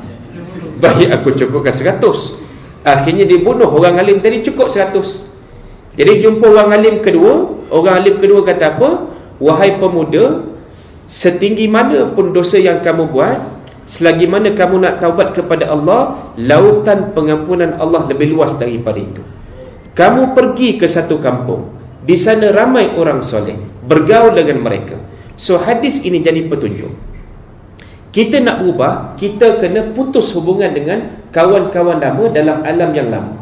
baik aku cukupkan seratus. Akhirnya dia bunuh orang alim tadi, cukup seratus. Jadi jumpa orang alim kedua, orang alim kedua kata apa? Wahai pemuda, setinggi mana pun dosa yang kamu buat, selagi mana kamu nak taubat kepada Allah, lautan pengampunan Allah lebih luas daripada itu. Kamu pergi ke satu kampung, di sana ramai orang soleh, bergaul dengan mereka. So hadis ini jadi petunjuk. Kita nak berubah, kita kena putus hubungan dengan kawan-kawan lama dalam alam yang lama.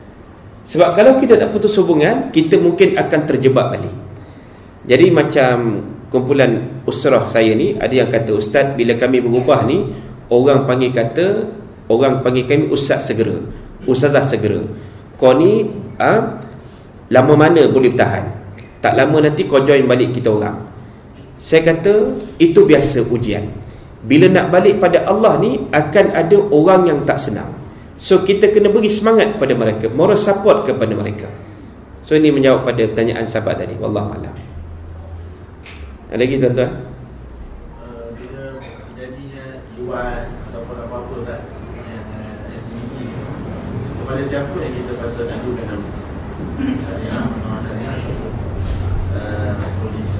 Sebab kalau kita tak putus hubungan, kita mungkin akan terjebak balik. Jadi macam kumpulan usrah saya ni, ada yang kata, Ustaz, bila kami berubah ni, orang panggil kata, orang panggil kami ustaz segera, ustazah segera. Kau ni ha, lama mana boleh bertahan? Tak lama nanti kau join balik kita orang. Saya kata itu biasa ujian. Bila nak balik pada Allah ni, akan ada orang yang tak senang. So kita kena beri semangat pada mereka, moral support kepada mereka. So ini menjawab pada pertanyaan sahabat tadi. Wallahualam. Ada lagi tuan-tuan? Uh, bila terjadinya luar ataupun apa-apa tak, yang aktiviti ni, kepada siapa yang kita patut adukan nama? Syariah, syariah ataupun polis?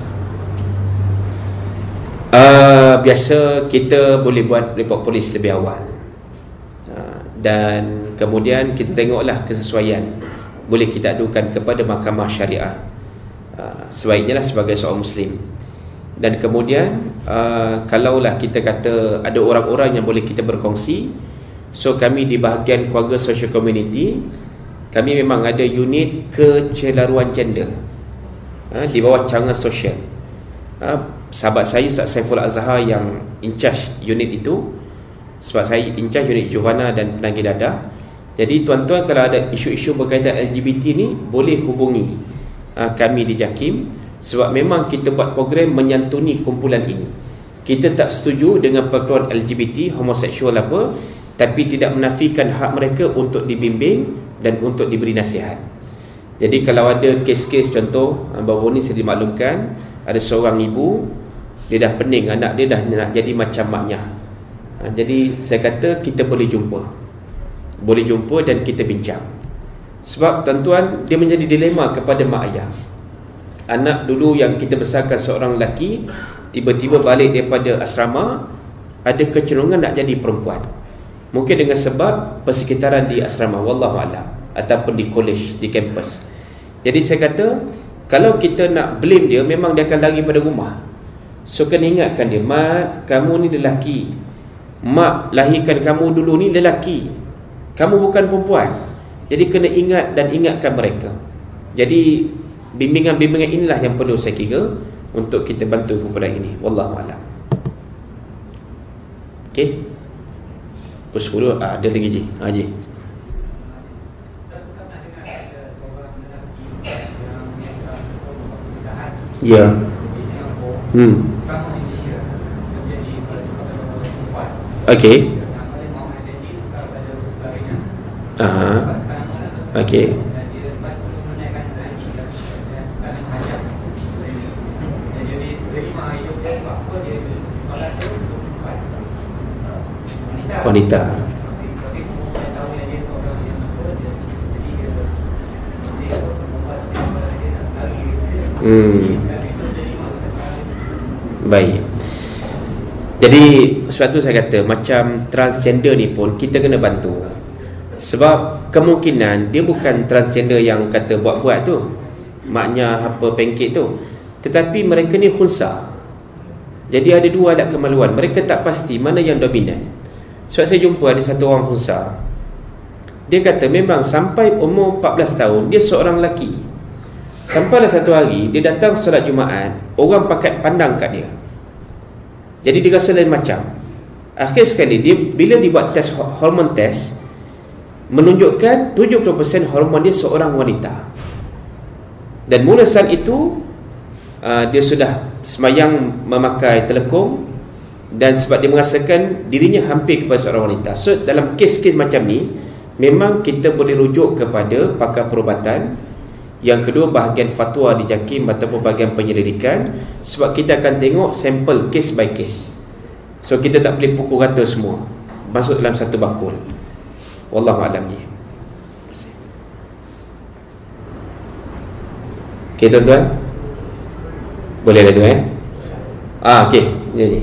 Uh, biasa kita boleh buat report polis lebih awal, uh, dan kemudian kita tengoklah kesesuaian, boleh kita adukan kepada mahkamah syariah, uh, sebaiknya lah sebagai seorang Muslim. Dan kemudian uh, kalaulah kita kata ada orang-orang yang boleh kita berkongsi, so kami di bahagian keluarga social community, kami memang ada unit kecelaruan gender, uh, di bawah cawangan sosial. uh, Sahabat saya Ustaz Saiful Azhar yang in charge unit itu, sebab saya in charge unit Juvana dan penagih dadah. Jadi tuan-tuan, kalau ada isu-isu berkaitan L G B T ni, boleh hubungi uh, kami di JAKIM, sebab memang kita buat program menyantuni kumpulan ini. Kita tak setuju dengan perkelahian L G B T, homoseksual apa, tapi tidak menafikan hak mereka untuk dibimbing dan untuk diberi nasihat. Jadi kalau ada kes-kes contoh baru ni saya dimaklumkan ada seorang ibu, dia dah pening anak dia dah nak jadi macam maknya. ha, Jadi saya kata kita boleh jumpa, Boleh jumpa dan kita bincang. Sebab tuan-tuan, dia menjadi dilema kepada mak ayah. Anak dulu yang kita besarkan seorang lelaki, tiba-tiba balik daripada asrama, ada kecenderungan nak jadi perempuan. Mungkin dengan sebab persekitaran di asrama, wallahualam, ataupun di college, di kampus. Jadi saya kata, kalau kita nak blame dia, memang dia akan lari pada rumah. So kena ingatkan dia, mak, kamu ni lelaki, mak lahirkan kamu dulu ni lelaki, kamu bukan perempuan. Jadi kena ingat dan ingatkan mereka. Jadi bimbingan-bimbingan inilah yang perlu saya kira untuk kita bantu kumpulan ini. Wallahualam. Okey. Pukul sepuluh ah, ada lagi Ji. Haji. Ya. Hmm. Okey. Aha. Okey. Wanita. Hmm. Baik. Jadi sebab tu saya kata, macam transgender ni pun kita kena bantu. Sebab kemungkinan dia bukan transgender yang kata buat-buat tu, maknya apa pancake tu, tetapi mereka ni khunsa. Jadi ada dua alat kemaluan, mereka tak pasti mana yang dominan. Sebab saya jumpa ada satu orang khunsa, dia kata memang sampai umur empat belas tahun dia seorang lelaki. Sampailah satu hari dia datang solat Jumaat, orang pakat pandang kat dia. Jadi dia rasa lain macam. Akhir sekali dia, bila dibuat test hormon test, menunjukkan tujuh puluh peratus hormon dia seorang wanita. Dan mula saat itu uh, dia sudah semayang memakai telekung, dan sebab dia merasakan dirinya hampir kepada seorang wanita. So dalam kes-kes macam ni, memang kita boleh rujuk kepada pakar perubatan. Yang kedua, bahagian fatwa di JAKIM ataupun bahagian penyelidikan, sebab kita akan tengok sampel case by case. So kita tak boleh pukul rata semua masuk dalam satu bakul. Wallahualam ni. Okey tuan-tuan, boleh ada tu eh? Ah okey, ni ni.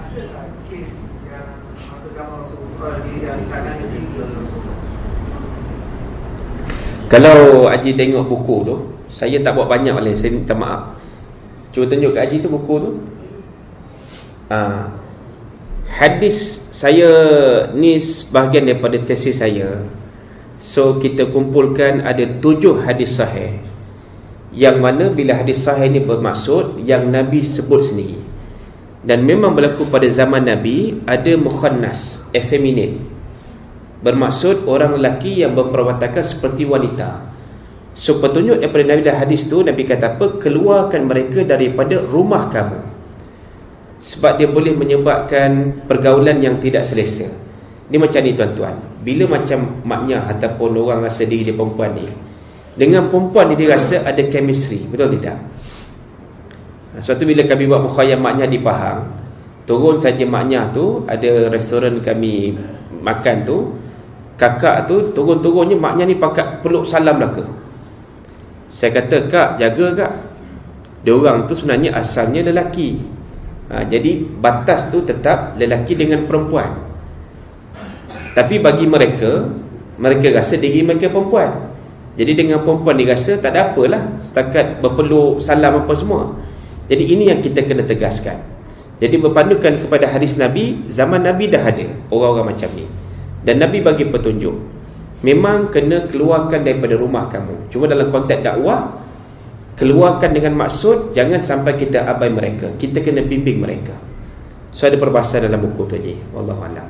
Kalau Haji tengok buku tu, saya tak buat banyak boleh, saya minta maaf. Cuba tunjuk kat Haji tu buku tu. ha, Hadis saya ni sebahagian daripada tesis saya. So kita kumpulkan ada tujuh hadis sahih, yang mana bila hadis sahih ni bermaksud yang Nabi sebut sendiri. Dan memang berlaku pada zaman Nabi, ada mukhannas, effeminate, bermaksud orang lelaki yang berperwatakan seperti wanita. So petunjuk daripada Nabi dalam hadis tu, Nabi kata apa? Keluarkan mereka daripada rumah kamu, sebab dia boleh menyebabkan pergaulan yang tidak selesa. Dia macam ni tuan-tuan, bila macam maknya ataupun orang rasa diri dia perempuan ni, dengan perempuan ni dia rasa ada chemistry, betul tidak? Suatu bila kami buat mukhayyam maknya di Pahang, turun saja maknya tu, ada restoran kami makan tu, kakak tu turun-turunnya maknya ni pakat peluk salam lah ke. Saya kata, kak, jaga kak, dia orang tu sebenarnya asalnya lelaki. ha, Jadi batas tu tetap lelaki dengan perempuan. Tapi bagi mereka, mereka rasa diri mereka perempuan. Jadi dengan perempuan dia rasa tak ada apalah, setakat berpeluk salam apa semua. Jadi ini yang kita kena tegaskan. Jadi berpandukan kepada hadis Nabi, zaman Nabi dah ada orang-orang macam ni, dan Nabi bagi petunjuk, memang kena keluarkan daripada rumah kamu. Cuma dalam konteks dakwah, keluarkan dengan maksud jangan sampai kita abai mereka, kita kena bimbing mereka. So ada perbahasan dalam buku tu je. Wallahualam.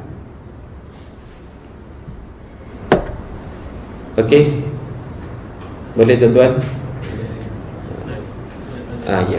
Okey, boleh tuan-tuan? Ah ya.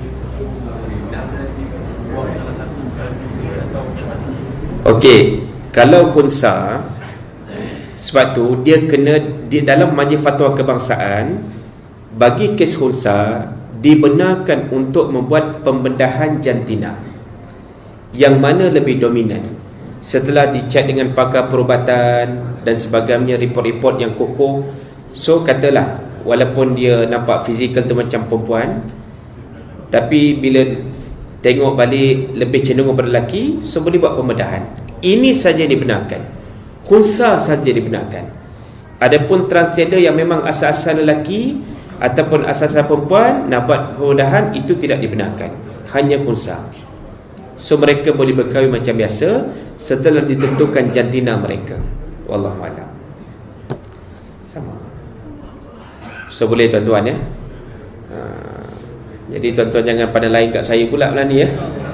Okey, Kalau khunsa, sebab tu dia kena di dalam majlis fatwa kebangsaan, bagi kes khunsa dibenarkan untuk membuat pembedahan jantina. Yang mana lebih dominan? Setelah dicek dengan pakar perubatan dan sebagainya, report-report yang kokoh, so katalah walaupun dia nampak fizikal tu macam perempuan, tapi bila tengok balik lebih cenderung pada lelaki, so boleh buat pembedahan. Ini saja dibenarkan, khunsa saja dibenarkan. Adapun transgender yang memang asal-asal lelaki ataupun asal-asal perempuan nak buat pembedahan, itu tidak dibenarkan, hanya khunsa. So mereka boleh berkahwin macam biasa setelah ditentukan jantina mereka. Wallahu a'lam. Sama. So boleh tuan-tuan ya. Ha, jadi tuan-tuan jangan pada lain kat saya pula lah ni ya.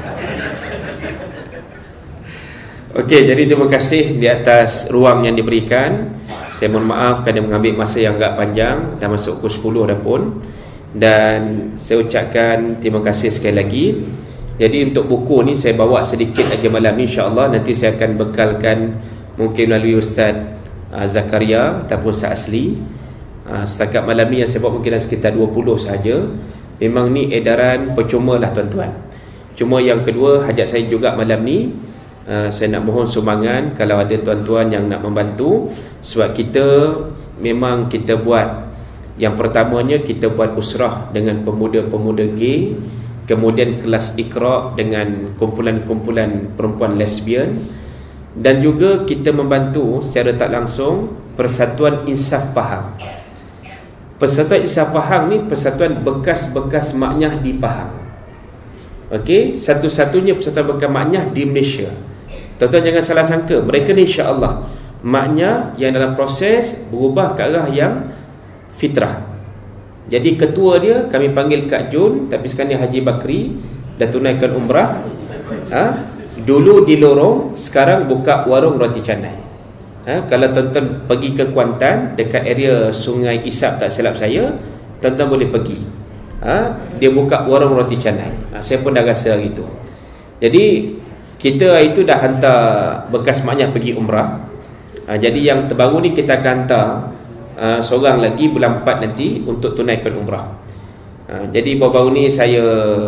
Okey, jadi terima kasih di atas ruang yang diberikan. Saya mohon maaf kerana mengambil masa yang agak panjang, dah masuk pukul sepuluh dah pun. Dan saya ucapkan terima kasih sekali lagi. Jadi untuk buku ni saya bawa sedikit aja malam ni, insya-Allah nanti saya akan bekalkan mungkin melalui Ustaz uh, Zakaria ataupun Ustaz Asli. Uh, setakat malam ni yang saya bawa mungkin sekitar dua puluh sahaja. Memang ni edaran percuma lah tuan-tuan. Cuma yang kedua, hajat saya juga malam ni, uh, saya nak mohon sumbangan kalau ada tuan-tuan yang nak membantu. Sebab kita memang kita buat, yang pertamanya kita buat usrah dengan pemuda-pemuda gay, kemudian kelas Iqra dengan kumpulan-kumpulan perempuan lesbian, dan juga kita membantu secara tak langsung Persatuan Insaf Pahang. Persatuan Insaf Pahang ni persatuan bekas-bekas maknyah di Pahang. Okey, satu-satunya persatuan bekas maknyah di Malaysia. Tuan-tuan jangan salah sangka, mereka ni insya-Allah maknyah yang dalam proses berubah ke arah yang fitrah. Jadi ketua dia kami panggil Kak Jun, tapi sekarang ni Haji Bakri dah tunaikan umrah. Ha? Dulu di lorong, sekarang buka warung roti canai. Ha? Kalau tuan-tuan pergi ke Kuantan dekat area Sungai Isap tak silap saya, tuan-tuan boleh pergi. Ha? Dia buka warung roti canai. Ha? Saya pun dah rasa gitu. Jadi kita itu dah hantar bekas maknyah pergi umrah. Ha? Jadi yang terbaru ni kita akan hantar Uh, seorang lagi bulan empat nanti untuk tunaikan umrah. uh, Jadi baru-baru ni saya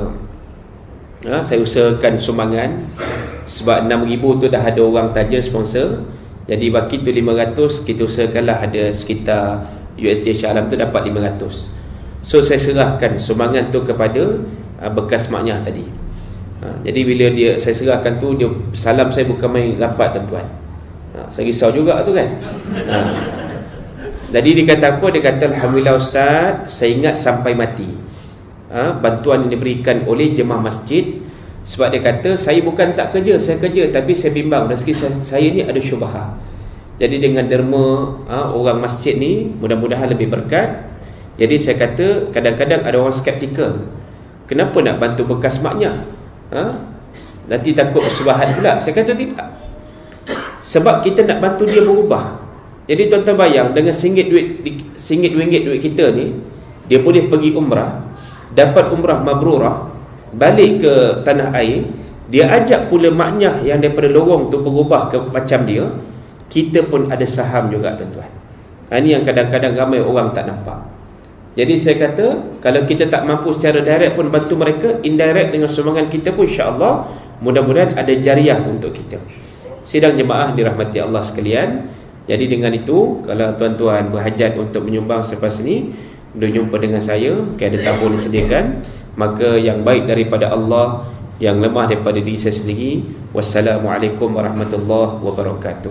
uh, Saya usahakan sumbangan. Sebab enam ribu tu dah ada orang taja sponsor. Jadi baki tu lima ratus, kita usahakanlah ada sekitar U S D Shah Alam tu dapat lima ratus. So saya serahkan sumbangan tu kepada uh, bekas maknyah tadi. uh, Jadi bila dia saya serahkan tu, dia salam saya bukan main rapat tuan-tuan. uh, Saya risau juga tu kan. uh, Jadi dia kata apa? Dia kata, alhamdulillah Ustaz, saya ingat sampai mati ha, bantuan yang diberikan oleh jemaah masjid. Sebab dia kata, saya bukan tak kerja, saya kerja, tapi saya bimbang rezeki saya, saya ni ada syubhah. Jadi dengan derma ha, orang masjid ni, mudah-mudahan lebih berkat. Jadi saya kata, kadang-kadang ada orang skeptikal, kenapa nak bantu bekas maknya? ha? Nanti takut syubhat pula. Saya kata tidak, sebab kita nak bantu dia berubah. Jadi tuan-tuan bayang, dengan singgit duit singgit ringgit duit kita ni, dia boleh pergi umrah, dapat umrah mabrurah, balik ke tanah air, dia ajak pula maknyah yang daripada lorong tu berubah ke macam dia. Kita pun ada saham juga tuan-tuan. Ha, ini yang kadang-kadang ramai orang tak nampak. Jadi saya kata, kalau kita tak mampu secara direct pun bantu mereka, indirect dengan sumbangan kita pun insya-Allah mudah-mudahan ada jariah untuk kita. Sidang jemaah dirahmati Allah sekalian. Jadi dengan itu, kalau tuan-tuan berhajat untuk menyumbang selepas ini, boleh jumpa dengan saya, okay, ada tabung disediakan. Maka yang baik daripada Allah, yang lemah daripada diri saya sendiri. Wassalamualaikum warahmatullahi wabarakatuh.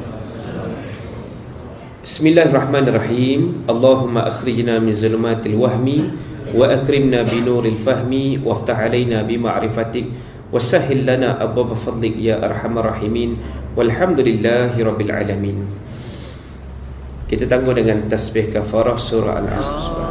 Bismillahirrahmanirrahim. Allahumma akhrijna min zulumatil wahmi wa akrimna binuril fahmi waftah alaina bima'rifatik wasahhil lana abwaaba fadlik ya arhamar rahimin. Walhamdulillahi rabbil alamin. Kita tangguh dengan tasbih kafarah surah Al-Asr.